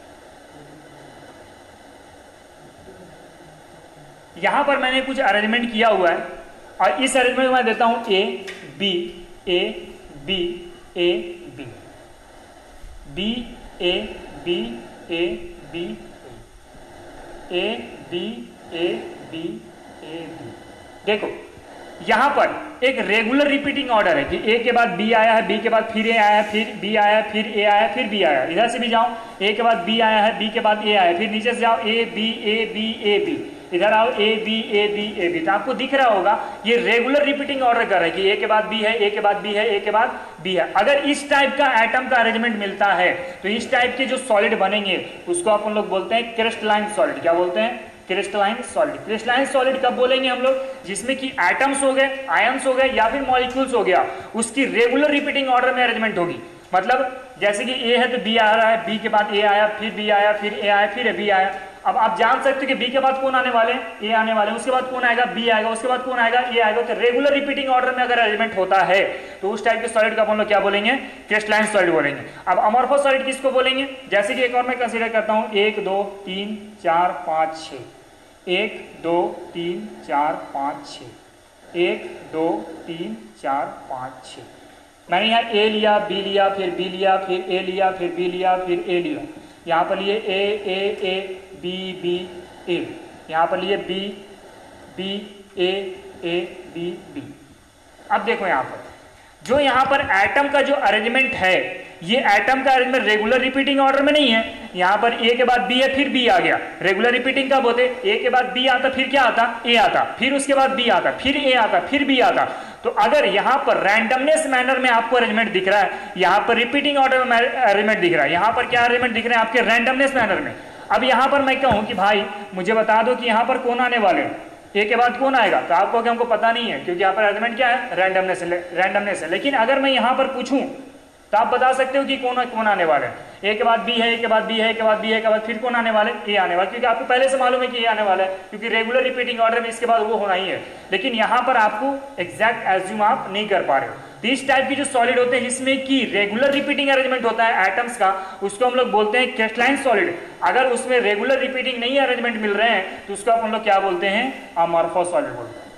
Speaker 1: यहां पर मैंने कुछ अरेंजमेंट किया हुआ है, और इस अरेंजमेंट में मैं देता हूं A B A B A B B A B A B A B A B A B. देखो यहां पर एक रेगुलर रिपीटिंग ऑर्डर है कि ए के बाद बी आया है, बी के बाद फिर ए आया है, फिर बी आया है, फिर ए आया है, फिर बी आया है। इधर से भी जाओ, ए के बाद बी आया है, बी के बाद ए आया है, फिर नीचे से जाओ A B A B A B, इधर आओ A B A B A B. तो आपको दिख रहा होगा ये रेगुलर रिपीटिंग ऑर्डर कर रहा है कि ए के बाद बी है, ए के बाद बी है, ए के बाद बी है। अगर इस टाइप का एटम का अरेंजमेंट मिलता है तो इस टाइप के जो सॉलिड बनेंगे उसको अपन लोग बोलते हैं क्रिस्टलाइन सॉलिड। क्या बोलते हैं, क्रिस्टलाइन सॉलिड। क्रिस्टलाइन सॉलिड कब बोलेंगे हम लोग, जिसमें कि एटम्स हो गए, आयंस हो गए, या फिर मॉलिक्यूल्स हो गया, उसकी रेगुलर रिपीटिंग ऑर्डर में अरेंजमेंट होगी। मतलब जैसे कि ए है तो बी आ रहा है, बी के बाद ए आया, फिर बी आया, फिर ए आया, फिर बी आया। अब आप जान सकते हो कि बी के बाद कौन आने वाले, ए आने वाले, उसके बाद कौन आएगा, बी आएगा, उसके बाद कौन आएगा, ए आएगा। तो रेगुलर रिपीटिंग ऑर्डर में अगर अरेंजमेंट होता है तो उस टाइप के सॉलिड का अपन लोग क्या बोलेंगे, क्रिस्टलाइन सॉलिड बोलेंगे। अब अमॉर्फस सॉलिड किसको बोलेंगे, जैसे कि एक और मैं कंसीडर करता हूं, एक दो तीन चार पांच छह, एक दो तीन चार पाँच छः, एक दो तीन चार पाँच छः। मैंने यहाँ ए लिया, बी लिया, फिर बी लिया, फिर ए लिया, फिर बी लिया, फिर ए लिया। यहाँ पर लिए ए ए ए बी बी ए, यहाँ पर लिए B B A A B B. अब देखो यहाँ पर जो यहाँ पर एटम का जो अरेंजमेंट है, ये एटम का अरेंजमेंट रेगुलर रिपीटिंग ऑर्डर में नहीं है। यहाँ पर ए के बाद बी है, फिर बी आ गया। रेगुलर रिपीटिंग कब होते, ए के बाद बी आता, फिर क्या आता, ए आता, फिर उसके बाद बी आता, फिर ए आता, फिर बी आता। तो अगर यहाँ पर रैंडमनेस मैनर में आपको अरेंजमेंट दिख रहा है, यहाँ पर रिपीटिंग ऑर्डर में अरेंजमेंट दिख रहा है, यहाँ पर क्या अरेंजमेंट दिख रहे हैं आपके, रैंडमनेस मैनर में। अब यहाँ पर मैं कहूँ कि भाई मुझे बता दो कि यहाँ पर कौन आने वाले, ए के बाद कौन आएगा, तो आपको क्या, हमको पता नहीं है, क्योंकि यहाँ पर अरेंजमेंट क्या है, रैंडमनेस रैंडमनेस है। लेकिन अगर मैं यहाँ पर पूछूं तो आप बता सकते हो कि कौन कौन आने वाले हैं। ए के बाद बी है, ए के बाद बी है, ए के बाद बी है, ए के बाद फिर कौन आने वाले, ए आने वाले, क्योंकि आपको पहले से मालूम है कि ए आने वाला है, क्योंकि रेगुलर रिपीटिंग ऑर्डर में इसके बाद वो होना ही है। लेकिन यहाँ पर आपको एग्जैक्ट एज्यूम आप नहीं कर पा रहे हो। तो इस टाइप की जो सॉलिड होते हैं जिसमें कि रेगुलर रिपीटिंग अरेंजमेंट होता है एटम्स का, उसको हम लोग बोलते हैं क्रिस्टलाइन सॉलिड। अगर उसमें रेगुलर रिपीटिंग नहीं अरेंजमेंट मिल रहे हैं तो उसको हम लोग क्या बोलते हैं, अमॉर्फस सॉलिड बोलते हैं,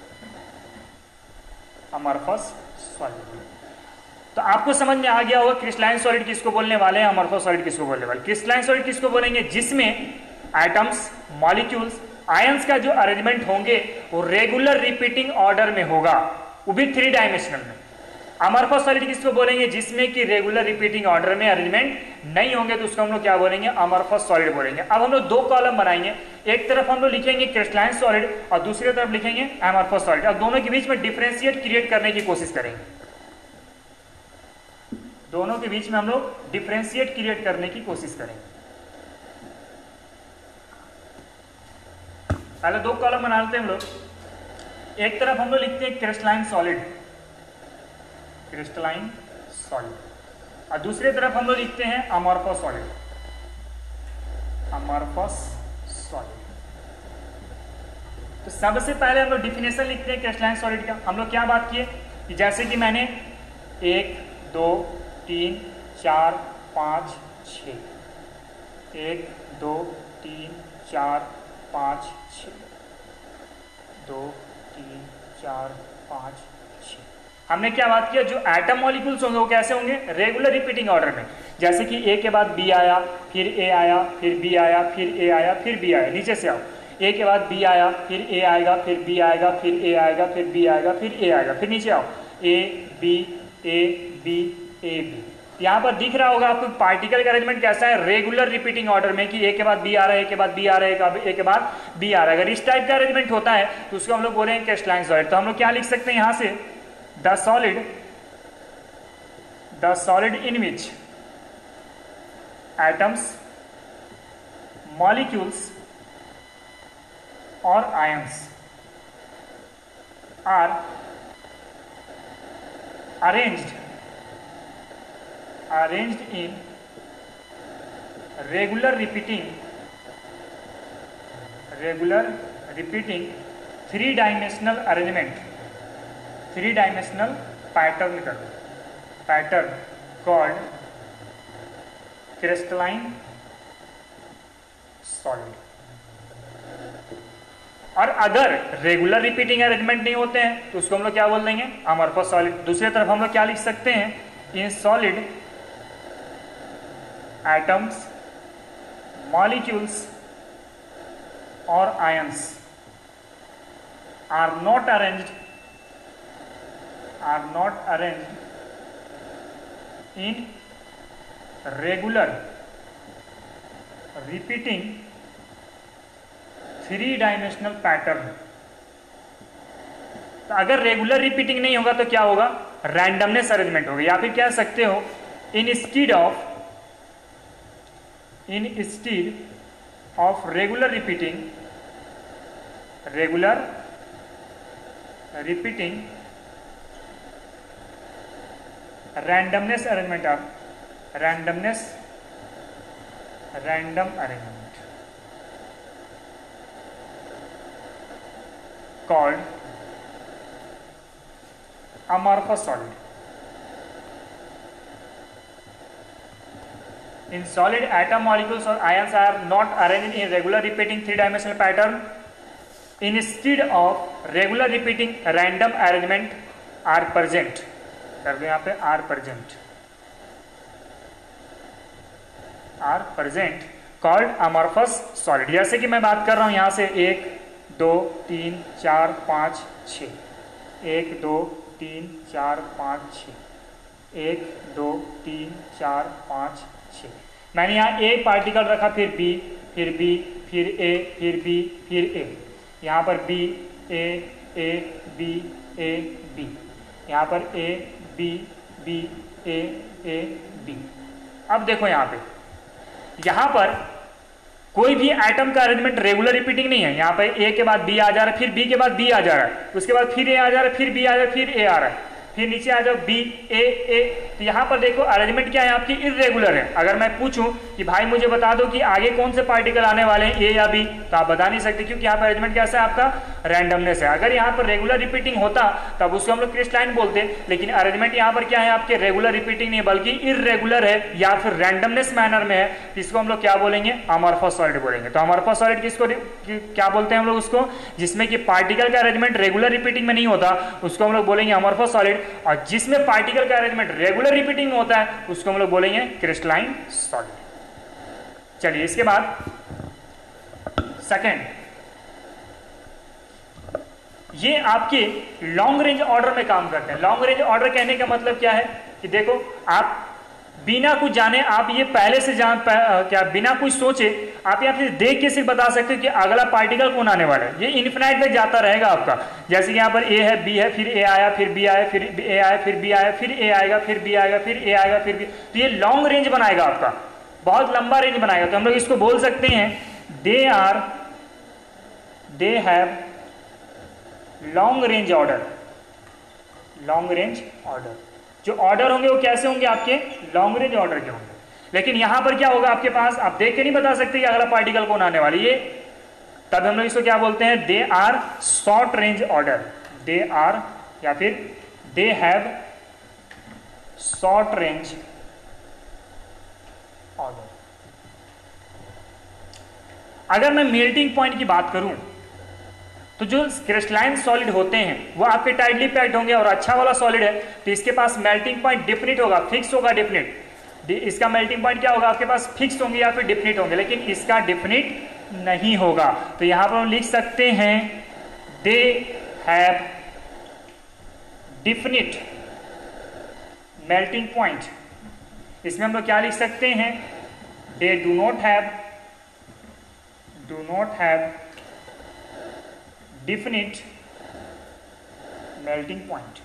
Speaker 1: अमॉर्फस सॉलिड। तो आपको समझ में आ गया होगा क्रिस्टलाइन सॉलिड किसको बोलने वाले हैं, अमॉर्फस सॉलिड किसको बोलने वाले। क्रिस्टलाइन सॉलिड किसको बोलेंगे, जिसमें एटम्स, मॉलिक्यूल्स, आयंस का जो अरेंजमेंट होंगे वो रेगुलर रिपीटिंग ऑर्डर में होगा, वो भी थ्री डायमेंशनल में। अमॉर्फस सॉलिड किसको बोलेंगे, जिसमें कि रेगुलर रिपीटिंग ऑर्डर में अरेंजमेंट नहीं होंगे, तो उसको हम लोग क्या बोलेंगे, अमॉर्फस सॉलिड बोलेंगे। अब हम लोग दो कॉलम बनाएंगे, एक तरफ हम लोग लिखेंगे क्रिस्टलाइन सॉलिड और दूसरी तरफ लिखेंगे अमॉर्फस सॉलिड। अब दोनों के बीच में डिफरेंशिएट क्रिएट करने की कोशिश करेंगे, दोनों के बीच में हम लोग डिफरेंशिएट क्रिएट करने की कोशिश करेंगे। पहले दो कॉलम बना लेते हैं हम लोग। एक तरफ हम लोग लिखते हैं क्रिस्टलाइन सॉलिड, क्रिस्टलाइन सॉलिड, और दूसरी तरफ हम लोग लिखते हैं अमॉर्फस सॉलिड, अमॉर्फस सॉलिड। तो सबसे पहले हम लोग डिफिनेशन लिखते हैं क्रिस्टलाइन सॉलिड का। हम लोग क्या बात किए कि जैसे कि मैंने एक दो तीन चार पाँच छ, एक दो तीन चार पाँच छ, दो तीन चार पाँच छ। हमने क्या बात किया, जो एटम मॉलिक्यूल्स होंगे वो कैसे होंगे, रेगुलर रिपीटिंग ऑर्डर में। जैसे कि ए के बाद बी आया, फिर ए आया, फिर बी आया, फिर ए आया, फिर बी आया। नीचे से आओ, ए के बाद बी आया, फिर ए आएगा, फिर बी आएगा, फिर ए आएगा, फिर बी आएगा, फिर ए आएगा, फिर नीचे आओ, A B A B A B. यहाँ पर दिख रहा होगा आपको पार्टिकल का अरेंजमेंट कैसा है, रेगुलर रिपीटिंग ऑर्डर में, कि ए के बाद बी आ रहा है, ए के बाद बी आ रहा है, ए के बाद बी आ रहा है। अगर इस टाइप का अरेंजमेंट होता है तो उसको हम लोग बोलेंगे क्रिस्टलाइन सॉलिड। तो हम लोग क्या लिख सकते हैं यहाँ से, the solid, the solid in which atoms, molecules और ions are arranged arranged in regular repeating regular repeating three dimensional arrangement three dimensional pattern कर पैटर्न कॉल्ड क्रिस्टलाइन सॉलिड। और अगर रेगुलर रिपीटिंग अरेंजमेंट नहीं होते हैं तो उसको हम लोग क्या बोल देंगे, अमॉर्फस सॉलिड। दूसरी तरफ हम लोग क्या लिख सकते हैं, इन सॉलिड एटम्स मॉलिक्यूल्स और ions are not arranged are not arranged in regular repeating three dimensional pattern. तो अगर रेगुलर रिपीटिंग नहीं होगा तो क्या होगा, रैंडमनेस अरेंजमेंट होगा। या फिर कह सकते हो instead of instead of regular repeating regular repeating randomness arrangement of randomness random arrangement called amorphous solid. In solid, atom molecules or ions are not arranged in regular repeating three-dimensional pattern. Instead of regular repeating random arrangement are present. कर दो यहाँ पे are present. are present called amorphous solid. जैसे कि मैं बात कर रहा हूं यहां से एक दो तीन चार पाँच छ, एक दो तीन चार पाँच छ, एक दो तीन चार पाँच छ। मैंने यहाँ ए पार्टिकल रखा, फिर बी, फिर बी, फिर ए, फिर बी, फिर ए। यहाँ पर B A A B A B, यहाँ पर A B B A A B. अब देखो यहाँ पे, यहाँ पर कोई भी एटम का अरेंजमेंट रेगुलर रिपीटिंग नहीं है। यहाँ पे ए के बाद बी आ जा रहा है, फिर बी के बाद बी आ जा रहा है, उसके बाद फिर ए आ जा रहा है, फिर बी आ जा रहा है, फिर ए आ रहा है, फिर नीचे आ जाओ बी ए ए। तो यहाँ पर देखो अरेंजमेंट क्या है आपकी, इर्रेगुलर है। अगर मैं पूछूं कि भाई मुझे बता दो कि आगे कौन से पार्टिकल आने वाले हैं, ए या बी, तो आप बता नहीं सकते क्योंकि यहाँ पर अरेंजमेंट कैसा है आपका, रैंडमनेस है। अगर यहाँ पर रेगुलर रिपीटिंग होता तब उसको हम लोग क्रिस्टलाइन बोलते, लेकिन अरेंजमेंट यहाँ पर क्या है आपके, रेगुलर रिपीटिंग नहीं बल्कि इर्रेगुलर है या फिर रैंडमनेस मैनर में है। इसको हम लोग क्या बोलेंगे, अमॉर्फस सॉलिड बोलेंगे। तो अमॉर्फस सॉलिड किसको क्या बोलते हैं हम लोग, उसको जिसमें कि पार्टिकल का अरेंजमेंट रेगुलर रिपीटिंग में नहीं होता उसको हम लोग बोलेंगे अमॉर्फस सॉलिड, और जिसमें पार्टिकल का अरेंजमेंट रेगुलर रिपीटिंग में होता है उसको हम लोग बोलेंगे क्रिस्टलाइन सॉलिड। चलिए इसके बाद सेकेंड, ये आपके लॉन्ग रेंज ऑर्डर में काम करते हैं। लॉन्ग रेंज ऑर्डर कहने का मतलब क्या है कि देखो आप बिना कुछ जाने, आप ये पहले से जान क्या बिना कुछ सोचे आप यहाँ से देख के सिर्फ बता सकते हो कि अगला पार्टिकल कौन आने वाला है। ये इन्फिनाइट तक जाता रहेगा आपका। जैसे कि यहाँ पर ए है, बी है, फिर ए आया, फिर बी आया, फिर ए आया, फिर बी आया, फिर ए आएगा, फिर बी आएगा, फिर ए आएगा, फिर बी। तो ये लॉन्ग रेंज बनाएगा आपका, बहुत लंबा रेंज बनाएगा। तो हम लोग इसको बोल सकते हैं they are they have long range order. Long range order, जो ऑर्डर होंगे वो कैसे होंगे आपके, लॉन्ग रेंज ऑर्डर के होंगे। लेकिन यहां पर क्या होगा आपके पास, आप देख के नहीं बता सकते कि अगला पार्टिकल कौन आने वाली है, तब हम लोग इसको क्या बोलते हैं, they are short range order. They are या फिर they have short range order. अगर मैं मेल्टिंग पॉइंट की बात करूं तो जो क्रिस्टलाइन सॉलिड होते हैं वो आपके टाइटली पैक्ड होंगे और अच्छा वाला सॉलिड है तो इसके पास मेल्टिंग पॉइंट डिफिनिट होगा, फिक्स होगा डिफिनिट। इसका मेल्टिंग पॉइंट क्या होगा, आपके पास फिक्स होंगे या फिर डिफिनिट होंगे, लेकिन इसका डिफिनिट नहीं होगा। तो यहां पर हम लिख सकते हैं they have definite melting point. इसमें हम लोग क्या लिख सकते हैं, they do not have do not have definite melting point.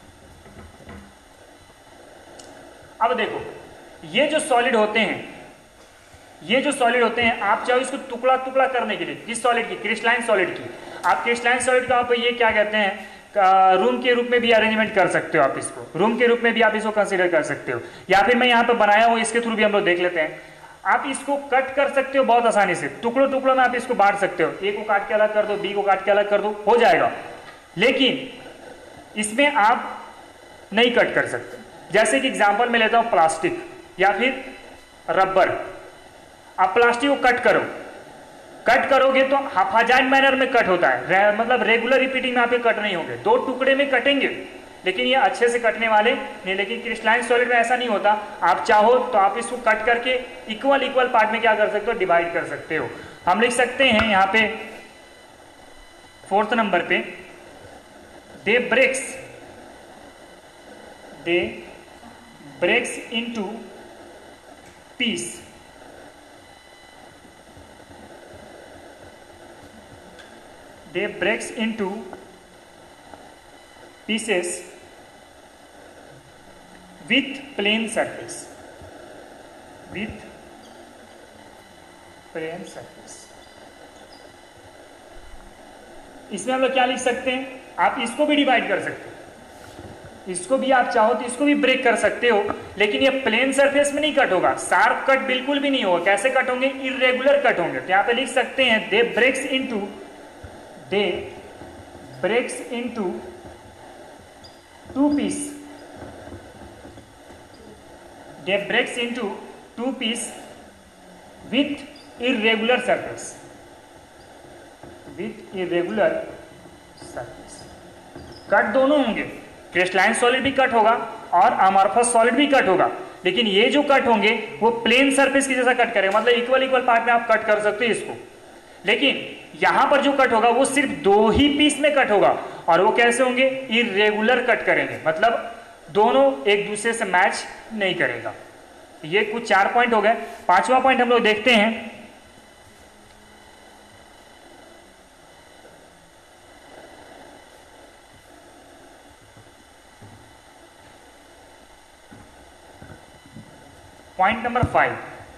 Speaker 1: अब देखो ये जो सॉलिड होते हैं, ये जो सॉलिड होते हैं आप चाहो इसको टुकड़ा टुकड़ा करने के लिए, किस सॉलिड की, क्रिस्टलाइन सॉलिड की, आप क्रिस्टलाइन सॉलिड का आप ये क्या कहते हैं, रूम के रूप में भी अरेंजमेंट कर सकते हो, आप इसको रूम के रूप में भी आप इसको कंसीडर कर सकते हो। या फिर मैं यहाँ पे बनाया हूँ, इसके थ्रू भी हम लोग देख लेते हैं। आप इसको कट कर सकते हो बहुत आसानी से, टुकड़ों टुकड़ों में आप इसको बांट सकते हो, ए को काट के अलग कर दो, बी को काट के अलग कर दो, हो जाएगा। लेकिन इसमें आप नहीं कट कर सकते। जैसे कि एग्जांपल में लेता हूं प्लास्टिक या फिर रबर। आप प्लास्टिक को कट करो, कट करोगे तो हाफाजाइन मैनर में कट होता है, रे, मतलब रेगुलर रिपीटिंग में आप ये कट नहीं होंगे, दो टुकड़े में कटेंगे, लेकिन ये अच्छे से कटने वाले नहीं। लेकिन क्रिस्टलाइन सॉलिड में ऐसा नहीं होता। आप चाहो तो आप इसको कट करके इक्वल इक्वल पार्ट में क्या कर सकते हो, डिवाइड कर सकते हो। हम लिख सकते हैं यहाँ पे फोर्थ नंबर पे, they breaks they breaks into piece, they breaks into pieces with plane surface, with plane surface। इसमें हम लोग क्या लिख सकते हैं, आप इसको भी डिवाइड कर सकते हो, इसको भी आप चाहो तो इसको भी ब्रेक कर सकते हो, लेकिन ये प्लेन सरफेस में नहीं कट होगा, शार्प कट बिल्कुल भी नहीं होगा। कैसे कट होंगे, इरेगुलर कट होंगे। तो यहां पे लिख सकते हैं they breaks into they breaks into two piece, they breaks into two piece with irregular surface, with irregular surface। Cut दोनों होंगे, क्रिस्टलाइन सॉलिड भी कट होगा और अमॉर्फस सॉलिड भी कट होगा, लेकिन ये जो कट होंगे वो प्लेन सरफेस की जैसा कट करेगा, मतलब इक्वल इक्वल पार्ट में आप कट कर सकते हो इसको। लेकिन यहां पर जो कट होगा वो सिर्फ दो ही पीस में कट होगा, और वो कैसे होंगे, इरेगुलर कट करेंगे, मतलब दोनों एक दूसरे से मैच नहीं करेगा। ये कुछ चार पॉइंट हो गए। पांचवा पॉइंट हम लोग देखते हैं, पॉइंट नंबर फाइव,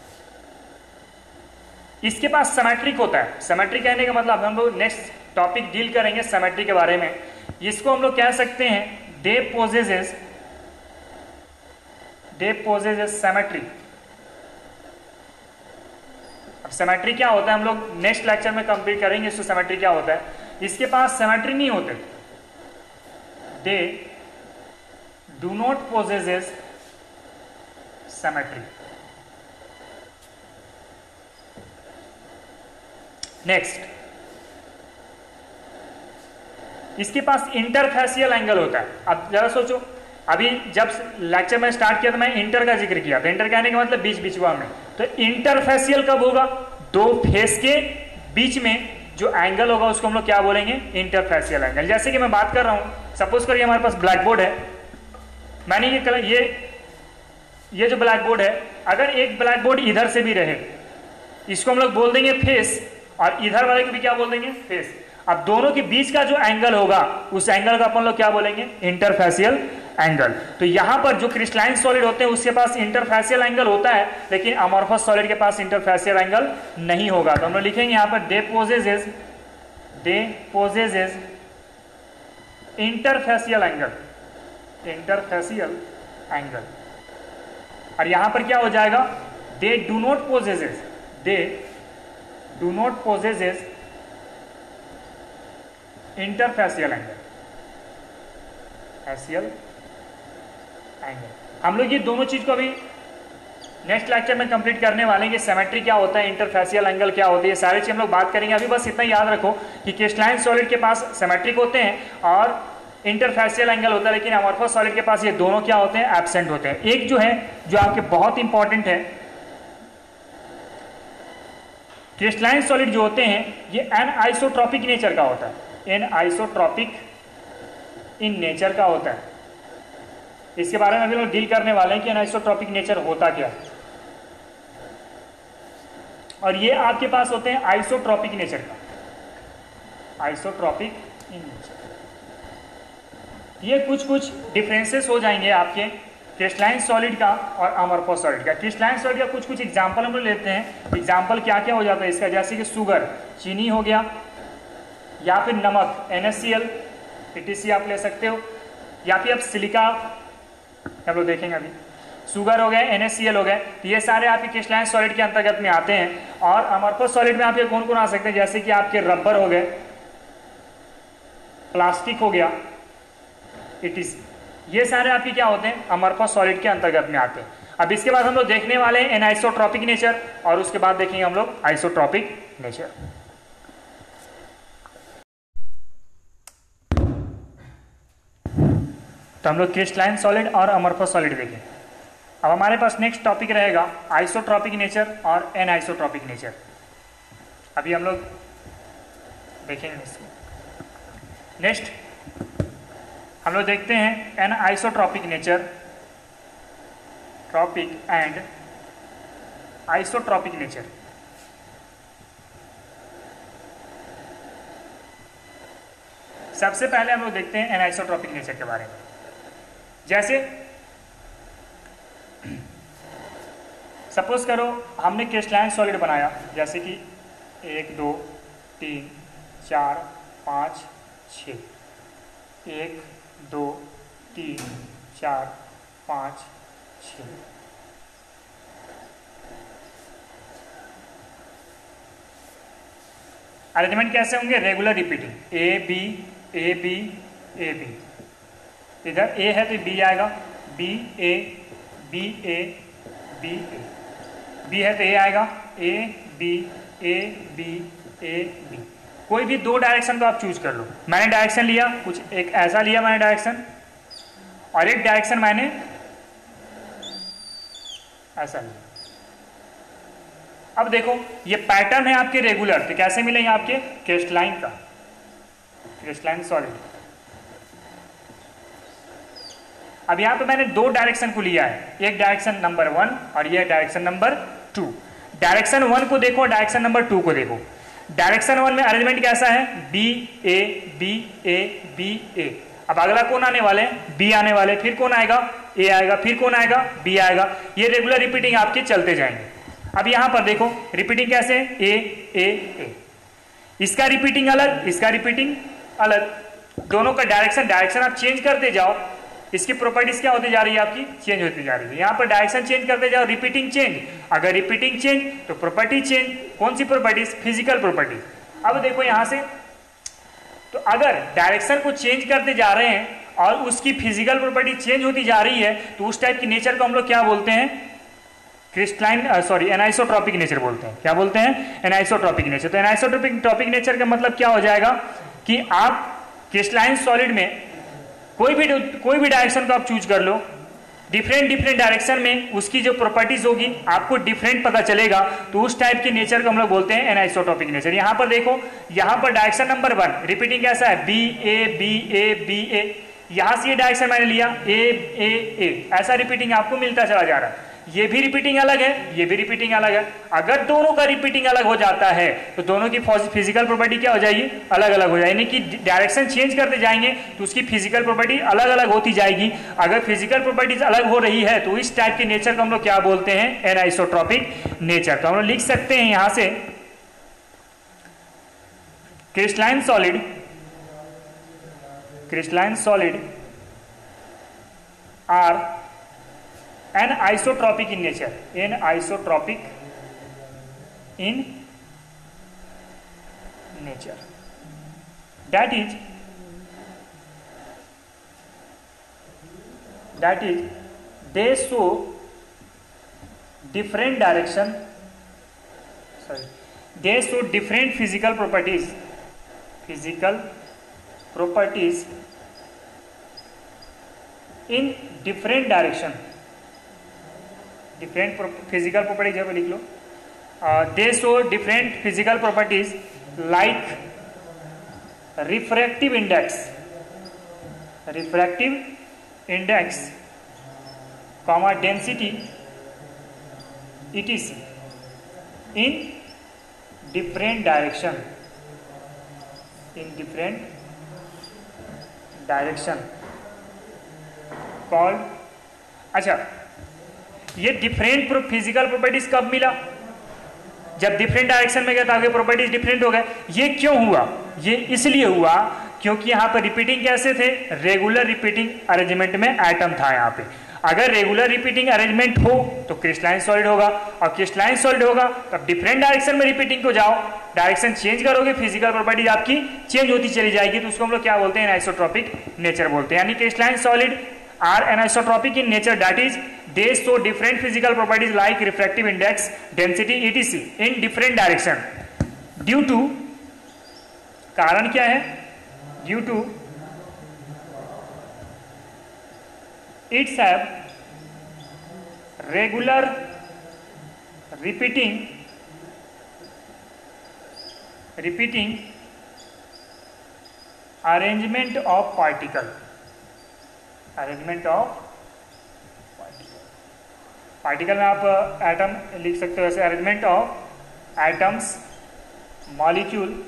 Speaker 1: इसके पास सिमेट्रिक होता है। सिमेट्रिक कहने का मतलब हम लोग नेक्स्ट टॉपिक डील करेंगे सिमेट्री के बारे में। इसको हम लोग कह सकते हैं they possesses they possesses symmetry. अब सिमेट्री क्या होता है हम लोग नेक्स्ट लेक्चर में कंप्लीट करेंगे, इसको सिमेट्री क्या होता है। इसके पास सिमेट्री नहीं होते, they do not possesses symmetry. Next, इसके पास इंटरफेसियल एंगल होता है। अब जरा सोचो, अभी जब लेक्चर में स्टार्ट किया तो मैं इंटर का जिक्र किया था। इंटर कहने का मतलब बीच बीच में, तो इंटरफेसियल कब होगा, दो फेस के बीच में जो एंगल होगा उसको हम लोग क्या बोलेंगे, इंटरफेसियल एंगल। जैसे कि मैं बात कर रहा हूं, सपोज करिए हमारे पास ब्लैक बोर्ड है, मैंने ये कलर ये ये जो ब्लैक बोर्ड है, अगर एक ब्लैक बोर्ड इधर से भी रहे, इसको हम लोग बोल देंगे फेस, और इधर वाले को भी क्या बोल देंगे, फेस। अब दोनों के बीच का जो एंगल होगा उस एंगल का अपन लोग क्या बोलेंगे, इंटरफेसियल एंगल। तो यहां पर जो क्रिस्टलाइन सॉलिड होते हैं उसके पास इंटरफेसियल एंगल होता है, लेकिन अमॉर्फस सॉलिड के पास इंटरफेसियल एंगल नहीं होगा। तो हम लोग लिखेंगे यहां पर they possesses they possesses interfacial angle, interfacial angle. और यहां पर क्या हो जाएगा, they do not possesses they do not possesses interfacial angle, facial angle. हम लोग ये दोनों चीज को अभी नेक्स्ट लेक्चर में कंप्लीट करने वाले हैं। सिमेट्री क्या होता है, इंटरफेसियल एंगल क्या होती है, सारी चीज हम लोग बात करेंगे। अभी बस इतना याद रखो कि क्रिस्टलाइन सॉलिड के पास सिमेट्रिक होते हैं और इंटरफेसियल एंगल होता है, लेकिन अमॉर्फस सॉलिड के पास ये दोनों क्या होते हैं, एब्सेंट होते हैं। एक जो है जो आपके बहुत इंपॉर्टेंट है, क्रिस्टलाइन सॉलिड जो होते हैं ये एन आइसोट्रॉपिक नेचर का होता है, एन आइसोट्रॉपिक इन नेचर का होता है। इसके बारे में अभी लोग डील करने वाले हैं कि एनाइसोट्रॉपिक नेचर होता क्या है। और ये आपके पास होते हैं आइसोट्रॉपिक नेचर का, आइसोट्रॉपिक इन नेचर। ये कुछ कुछ डिफरेंसेस हो जाएंगे आपके क्रिस्टलाइन सॉलिड का और अमॉर्फस सॉलिड का। क्रिस्टलाइन सॉलिड का कुछ कुछ एग्जांपल हम लोग लेते हैं। एग्जांपल क्या क्या हो जाता है इसका, जैसे कि शुगर, चीनी हो गया, या फिर नमक N S C L E T C आप ले सकते हो, या फिर आप सिलिका हम लोग देखेंगे अभी, शुगर हो गए, एन एस सी एल हो गए, तो ये सारे आपके क्रिस्टलाइन सॉलिड के अंतर्गत में आते हैं। और अमरफस सॉलिड में आपके कौन कौन आ सकते हैं, जैसे कि आपके रबर हो गए, प्लास्टिक हो गया, इटीसी, ये सारे आपके क्या होते हैं, अमरफस सॉलिड के अंतर्गत में आते हैं। अब इसके बाद हम लोग देखने वाले हैं एनाइसोट्रॉपिक नेचर, और उसके बाद देखेंगे हम लोग आइसोट्रॉपिक नेचर। तो हम लोग क्रिस्टलाइन सॉलिड और अमरफस सॉलिड देखें। अब हमारे पास नेक्स्ट टॉपिक रहेगा आइसोट्रॉपिक नेचर और एनाइसोट्रॉपिक नेचर। अभी हम लोग देखेंगे इसको। नेक्स्ट हम लोग देखते हैं anisotropic nature, tropic and isotropic nature. सबसे पहले हम लोग देखते हैं एनाइसोट्रॉपिक नेचर के बारे में। जैसे सपोज करो हमने क्रिस्टलाइन सॉलिड बनाया, जैसे कि एक दो तीन चार पाँच छ, एक दो तीन चार पाँच छ। अरेंजमेंट कैसे होंगे, regular repeating, A B A B A B, इधर ए है तो बी आएगा, B A B A B A, B है तो ए आएगा, A B A B A B. कोई भी दो डायरेक्शन को आप चूज कर लो। मैंने डायरेक्शन लिया कुछ एक ऐसा लिया मैंने डायरेक्शन, और एक डायरेक्शन मैंने ऐसा लिया। अब देखो ये पैटर्न है आपके रेगुलर, तो कैसे मिलेंगे आपके क्रिस्टलाइन का, क्रिस्टलाइन सॉलिड। अब यहां पे मैंने दो डायरेक्शन को लिया है, एक डायरेक्शन नंबर वन और ये direction number two. Direction one को देखो, डायरेक्शन नंबर टू को देखो। डायरेक्शन वन में अरेंजमेंट कैसा है, B A B A B A. अब अगला कौन आने वाले हैं, बी आने वाले, फिर कौन आएगा, ए आएगा, फिर कौन आएगा, बी आएगा। ये रेगुलर रिपीटिंग आपके चलते जाएंगे। अब यहां पर देखो रिपीटिंग कैसे है, ए ए ए, इसका रिपीटिंग अलग, इसका रिपीटिंग अलग, दोनों का डायरेक्शन डायरेक्शन आप चेंज करते जाओ, इसकी प्रॉपर्टीज क्या होती जा रही है, आपकी चेंज होती जा रही है। यहां पर डायरेक्शन चेंज करते जाओ, रिपीटिंग चेंज, अगर रिपीटिंग चेंज तो प्रॉपर्टी चेंज। कौन सी प्रॉपर्टीज, फिजिकल प्रॉपर्टीज। अब देखो यहां से, तो अगर डायरेक्शन को चेंज करते जा रहे हैं और उसकी फिजिकल प्रॉपर्टी चेंज होती जा रही है, तो उस टाइप की नेचर को हम लोग क्या बोलते हैं, क्रिस्टलाइन सॉरी एनाइसोट्रॉपिक नेचर बोलते हैं। क्या बोलते हैं, एनाइसोट्रॉपिक नेचर। तो एनाइसोट्रॉपिक ट्रॉपिक नेचर का मतलब क्या हो जाएगा कि आप क्रिस्टलाइन सॉलिड में कोई भी कोई भी डायरेक्शन को आप चूज कर लो, डिफरेंट डिफरेंट डायरेक्शन में उसकी जो प्रॉपर्टीज होगी आपको डिफरेंट पता चलेगा, तो उस टाइप की नेचर को हम लोग बोलते हैं एनाइसोट्रॉपिक नेचर। यहां पर देखो, यहां पर डायरेक्शन नंबर वन रिपीटिंग कैसा है, B A B A B A, यहां से ये डायरेक्शन मैंने लिया ए ए ए, ऐसा रिपीटिंग आपको मिलता चला जा रहा है। ये भी रिपीटिंग अलग है, ये भी रिपीटिंग अलग है। अगर दोनों का रिपीटिंग अलग हो जाता है तो दोनों की फिजिकल प्रॉपर्टी क्या हो जाएगी, अलग अलग हो जाएगी। यानी कि डायरेक्शन चेंज करते जाएंगे तो उसकी फिजिकल प्रॉपर्टी अलग अलग होती जाएगी। अगर फिजिकल प्रॉपर्टीज अलग हो रही है तो इस टाइप के नेचर को हम लोग क्या बोलते हैं, एनाइसोट्रॉपिक नेचर। तो हम लोग लिख सकते हैं यहां से crystalline solid, crystalline solid are anisotropic in nature, anisotropic in nature, that is that is they show different direction, sorry they show different physical properties, physical properties in different direction, different physical properties है वो लिख लो। They show different physical properties like refractive index, refractive index, comma density etc in different direction, in different direction called. अच्छा, ये different physical properties कब मिला, जब different direction में गया तो आगे प्रॉपर्टीज डिफरेंट हो गए। ये क्यों हुआ, ये इसलिए हुआ क्योंकि यहाँ पर रिपीटिंग कैसे थे, रेगुलर रिपीटिंग अरेंजमेंट में एटम था यहाँ पे। अगर रेगुलर रिपीटिंग अरेंजमेंट हो तो क्रिस्टलाइन सॉलिड होगा, और क्रिस्टलाइन सॉलिड होगा तब डिफरेंट डायरेक्शन में रिपीटिंग को जाओ, डायरेक्शन चेंज करोगे, फिजिकल प्रॉपर्टीज आपकी चेंज होती चली जाएगी, तो उसको हम लोग क्या बोलते हैं, एनाइसोट्रॉपिक नेचर बोलते हैं। यानी crystalline solid are anisotropic in nature, that is they show different physical properties like refractive index, density etc in different direction due to, कारण क्या है, due to its have regular repeating repeating arrangement of particle, arrangement of particle, particle में आप atom लिख सकते हो ऐसे, arrangement of atoms, molecule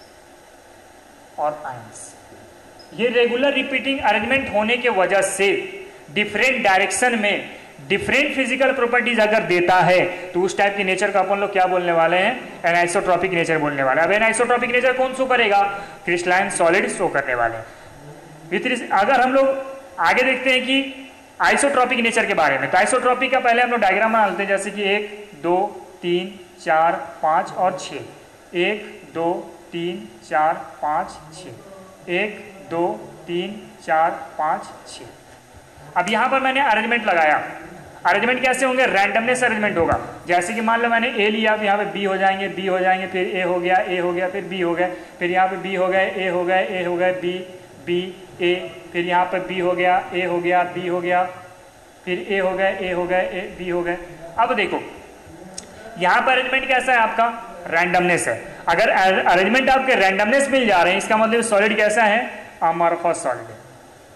Speaker 1: और आयंस। ये रेगुलर रिपीटिंग अरेंजमेंट होने के वजह से डिफरेंट डायरेक्शन में डिफरेंट फिजिकल प्रॉपर्टीज अगर देता है तो उस टाइप के नेचर का अपन लोग क्या बोलने वाले हैं, एनाइसोट्रॉपिक नेचर बोलने वाले हैं। अब एनाइसोट्रॉपिक नेचर कौन शो करेगा, क्रिस्टलाइन सॉलिड शो करने वाले हैं। अगर हम लोग आगे देखते हैं कि आइसोट्रॉपिक नेचर के बारे में, तो आइसोट्रॉपिक का पहले हम लोग डायग्राम बना लेते हैं, जैसे कि एक दो तीन चार पाँच और छः, एक दो तीन चार पाँच छः, एक दो तीन चार पाँच छः। अब यहाँ पर मैंने अरेंजमेंट लगाया, अरेंजमेंट कैसे होंगे, रैंडमनेस अरेंजमेंट होगा। जैसे कि मान लो मैंने ए लिया, यहाँ पे बी हो जाएंगे, बी हो जाएंगे, फिर ए हो गया, ए हो गया, फिर बी हो गया, फिर यहाँ पे बी हो गए, ए हो गए, ए हो गए, बी बी ए, फिर यहाँ पर बी हो गया, ए हो गया, बी हो गया, फिर ए हो गए, ए हो गए, ए बी हो गए। अब देखो यहाँ पर अरेंजमेंट कैसा है आपका, रैंडमनेस है। अगर अरेंजमेंट आपके रैंडमनेस मिल जा रहे हैं, इसका मतलब सॉलिड कैसा है, अमॉर्फस सॉलिड है,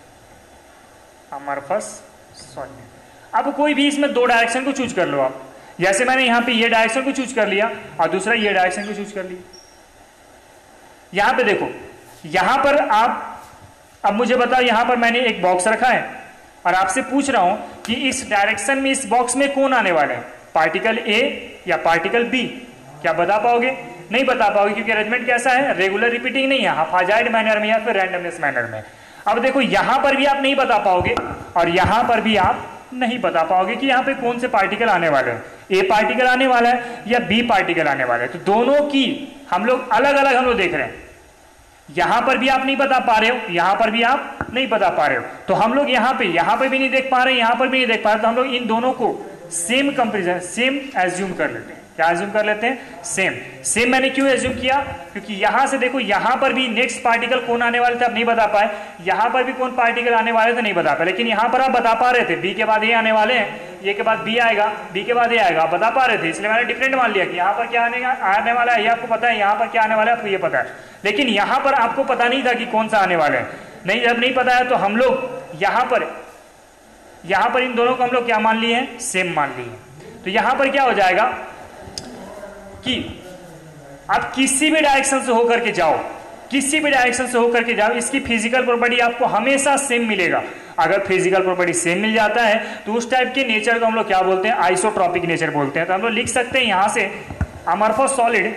Speaker 1: अमॉर्फस सॉलिड। अब कोई भी इसमें दो डायरेक्शन को चूज कर लो आप, जैसे मैंने यहाँ पे ये डायरेक्शन को चूज कर लिया और दूसरा ये डायरेक्शन को चूज कर लिया। यहाँ पे देखो, यहाँ पर आप, अब मुझे बताओ, यहाँ पर मैंने एक बॉक्स रखा है और आपसे पूछ रहा हूं कि इस डायरेक्शन में, इस बॉक्स में कौन आने वाले हैं, पार्टिकल ए या पार्टिकल बी, क्या बता पाओगे, नहीं बता पाओगे, क्योंकि अरेंजमेंट कैसा है, रेगुलर रिपीटिंग नहीं है, हाफाजाइड मैनर में या फिर रैंडमनेस मैनर में। अब देखो यहां पर भी आप नहीं बता पाओगे और यहां पर भी आप नहीं बता पाओगे कि यहाँ पे कौन से पार्टिकल आने वाले हैं, ए पार्टिकल आने वाला है या बी पार्टिकल आने वाला है। तो दोनों की हम लोग अलग अलग हम लोग देख रहे हैं, यहां पर भी आप नहीं बता पा रहे हो, यहां पर भी आप नहीं बता पा रहे हो, तो हम लोग यहाँ पे यहां पे भी नहीं देख पा रहे, यहां पर भी नहीं देख पा रहे, तो हम लोग इन दोनों को सेम कंपेरिजन, सेम एज्यूम कर लेते हैं। क्या एज्यूम कर लेते हैं, सेम। सेम मैंने क्यों एज्यूम किया, क्योंकि यहां से देखो, यहां पर भी नेक्स्ट पार्टिकल कौन आने वाले थे आप नहीं बता पाए, यहां पर भी कौन पार्टिकल आने वाले थे नहीं बता पाए, लेकिन यहां पर आप बता पा रहे थे, बी के बाद ए आने वाले हैं, ए के बाद बी आएगा, बी के बाद ए आएगा, आप बता पा रहे थे, इसलिए मैंने डिफरेंट मान लिया कि यहाँ पर क्या आने आने वाला है ये आपको पता है, यहाँ पर क्या आने वाला है आपको ये पता है, लेकिन यहाँ पर आपको पता नहीं था कि कौन सा आने वाला है। नहीं, जब नहीं पता है तो हम लोग यहाँ पर यहाँ पर इन दोनों को हम लोग क्या मान लिए हैं, सेम मान लिए हैं। तो यहाँ पर क्या हो जाएगा कि आप किसी भी डायरेक्शन से होकर के जाओ, किसी भी डायरेक्शन से होकर के जाओ, इसकी फिजिकल प्रॉपर्टी आपको हमेशा सेम मिलेगा। अगर फिजिकल प्रॉपर्टी सेम मिल जाता है तो उस टाइप के नेचर को हम लोग क्या बोलते हैं, आइसोट्रॉपिक नेचर बोलते हैं। तो हम लोग लिख सकते हैं यहां से, amorphous solid,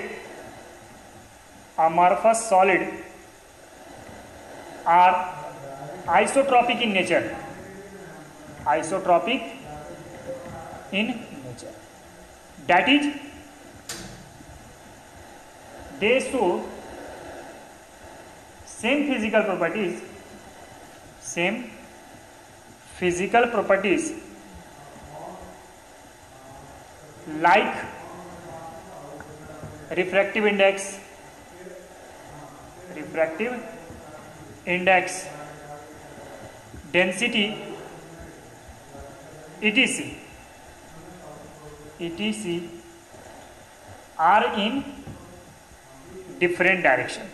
Speaker 1: amorphous solid are isotropic in nature, isotropic in nature, that is they show same physical properties, same physical properties like refractive index, refractive index, density, etc, etc are in different direction.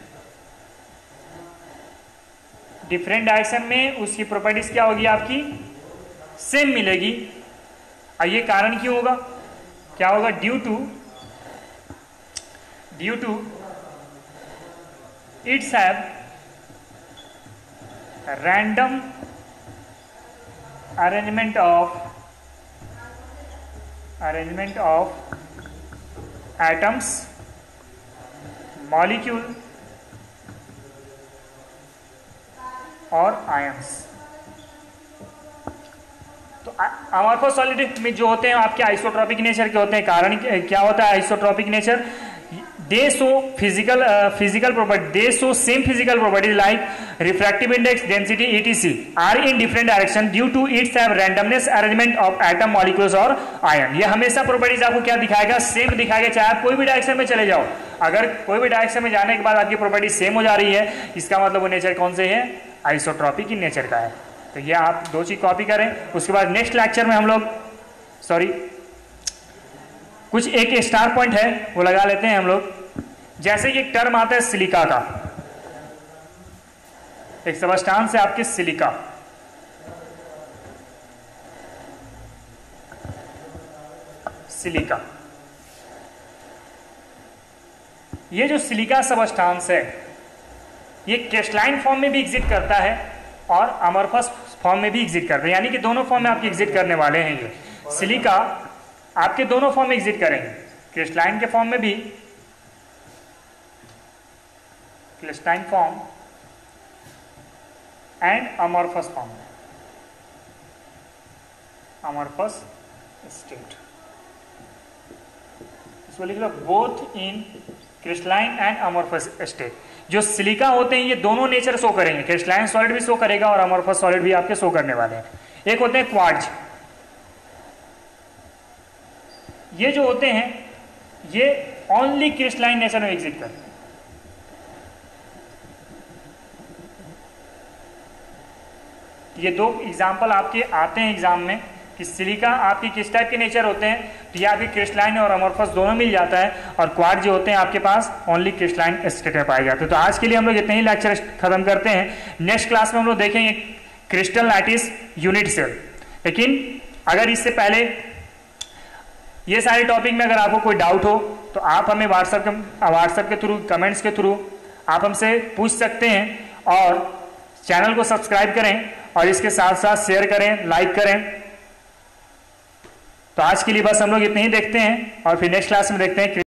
Speaker 1: डिफरेंट direction में उसकी properties क्या होगी, आपकी same मिलेगी। और ये कारण क्यों होगा, क्या होगा, due to due to its have random arrangement of arrangement of atoms, molecule और आयंस। तो अमॉर्फस सॉलिड में जो होते हैं आपके आइसोट्रॉपिक नेचर के होते हैं। कारण क्या होता है isotropic nature? They show physical physical property, they show same physical properties like refractive index, density, ETC are in different direction due to its have randomness arrangement of atom, molecules और ion. ये हमेशा properties आपको क्या दिखाएगा? Same दिखाएगा, चाहे आप कोई भी डायरेक्शन में चले जाओ। अगर कोई भी डायरेक्शन में जाने के बाद आपकी प्रॉपर्टी सेम हो जा रही है, इसका मतलब वो नेचर कौन से है? आइसोट्रॉपिक इन नेचर का है। तो ये आप दो चीज कॉपी करें। उसके बाद नेक्स्ट लेक्चर में हम लोग सॉरी कुछ एक स्टार पॉइंट है वो लगा लेते हैं हम लोग। जैसे कि एक टर्म आता है सिलिका का, एक सबस्टांस है आपके सिलिका, सिलिका ये जो सिलिका सबस्टांस है ये क्रिस्टलाइन फॉर्म में भी एग्जिस्ट करता है और अमॉर्फस फॉर्म में भी एग्जिस्ट करता है, यानी कि दोनों फॉर्म में आपके एग्जिस्ट करने वाले हैं। ये सिलिका आपके दोनों फॉर्म में एग्जिस्ट करेंगे, क्रिस्टलाइन के फॉर्म में भी, crystalline form and amorphous form, amorphous state. इसको लिख लो both in crystalline and amorphous state. जो सिलिका होते हैं ये दोनों नेचर शो करेंगे, क्रिस्टलाइन सॉलिड भी शो करेगा और अमॉर्फस सॉलिड भी आपके शो करने वाले हैं। एक होते हैं क्वार्ट्ज, ये जो होते हैं ये ओनली क्रिस्टलाइन नेचर में एग्जिस्ट करते हैं। ये दो एग्जाम्पल आपके आते हैं एग्जाम में कि सिलिका आपकी किस टाइप के नेचर होते हैं, तो ये आपकी क्रिस्टलाइन और अमॉर्फस दोनों मिल जाता है, और क्वार्ट्ज जो होते हैं आपके पास ओनली क्रिस्टलाइन स्टेट में पाए जाते हैं। तो आज के लिए हम लोग इतने ही लेक्चर खत्म करते हैं। नेक्स्ट क्लास में हम लोग देखेंगे क्रिस्टल लैटिस यूनिट सेल। लेकिन अगर इससे पहले ये सारे टॉपिक में अगर आपको कोई डाउट हो तो आप हमें व्हाट्सएप के व्हाट्सएप के थ्रू, कमेंट्स के थ्रू आप हमसे पूछ सकते हैं, और चैनल को सब्सक्राइब करें और इसके साथ साथ शेयर करें, लाइक करें। तो आज के लिए बस हम लोग इतने ही देखते हैं और फिर नेक्स्ट क्लास में देखते हैं।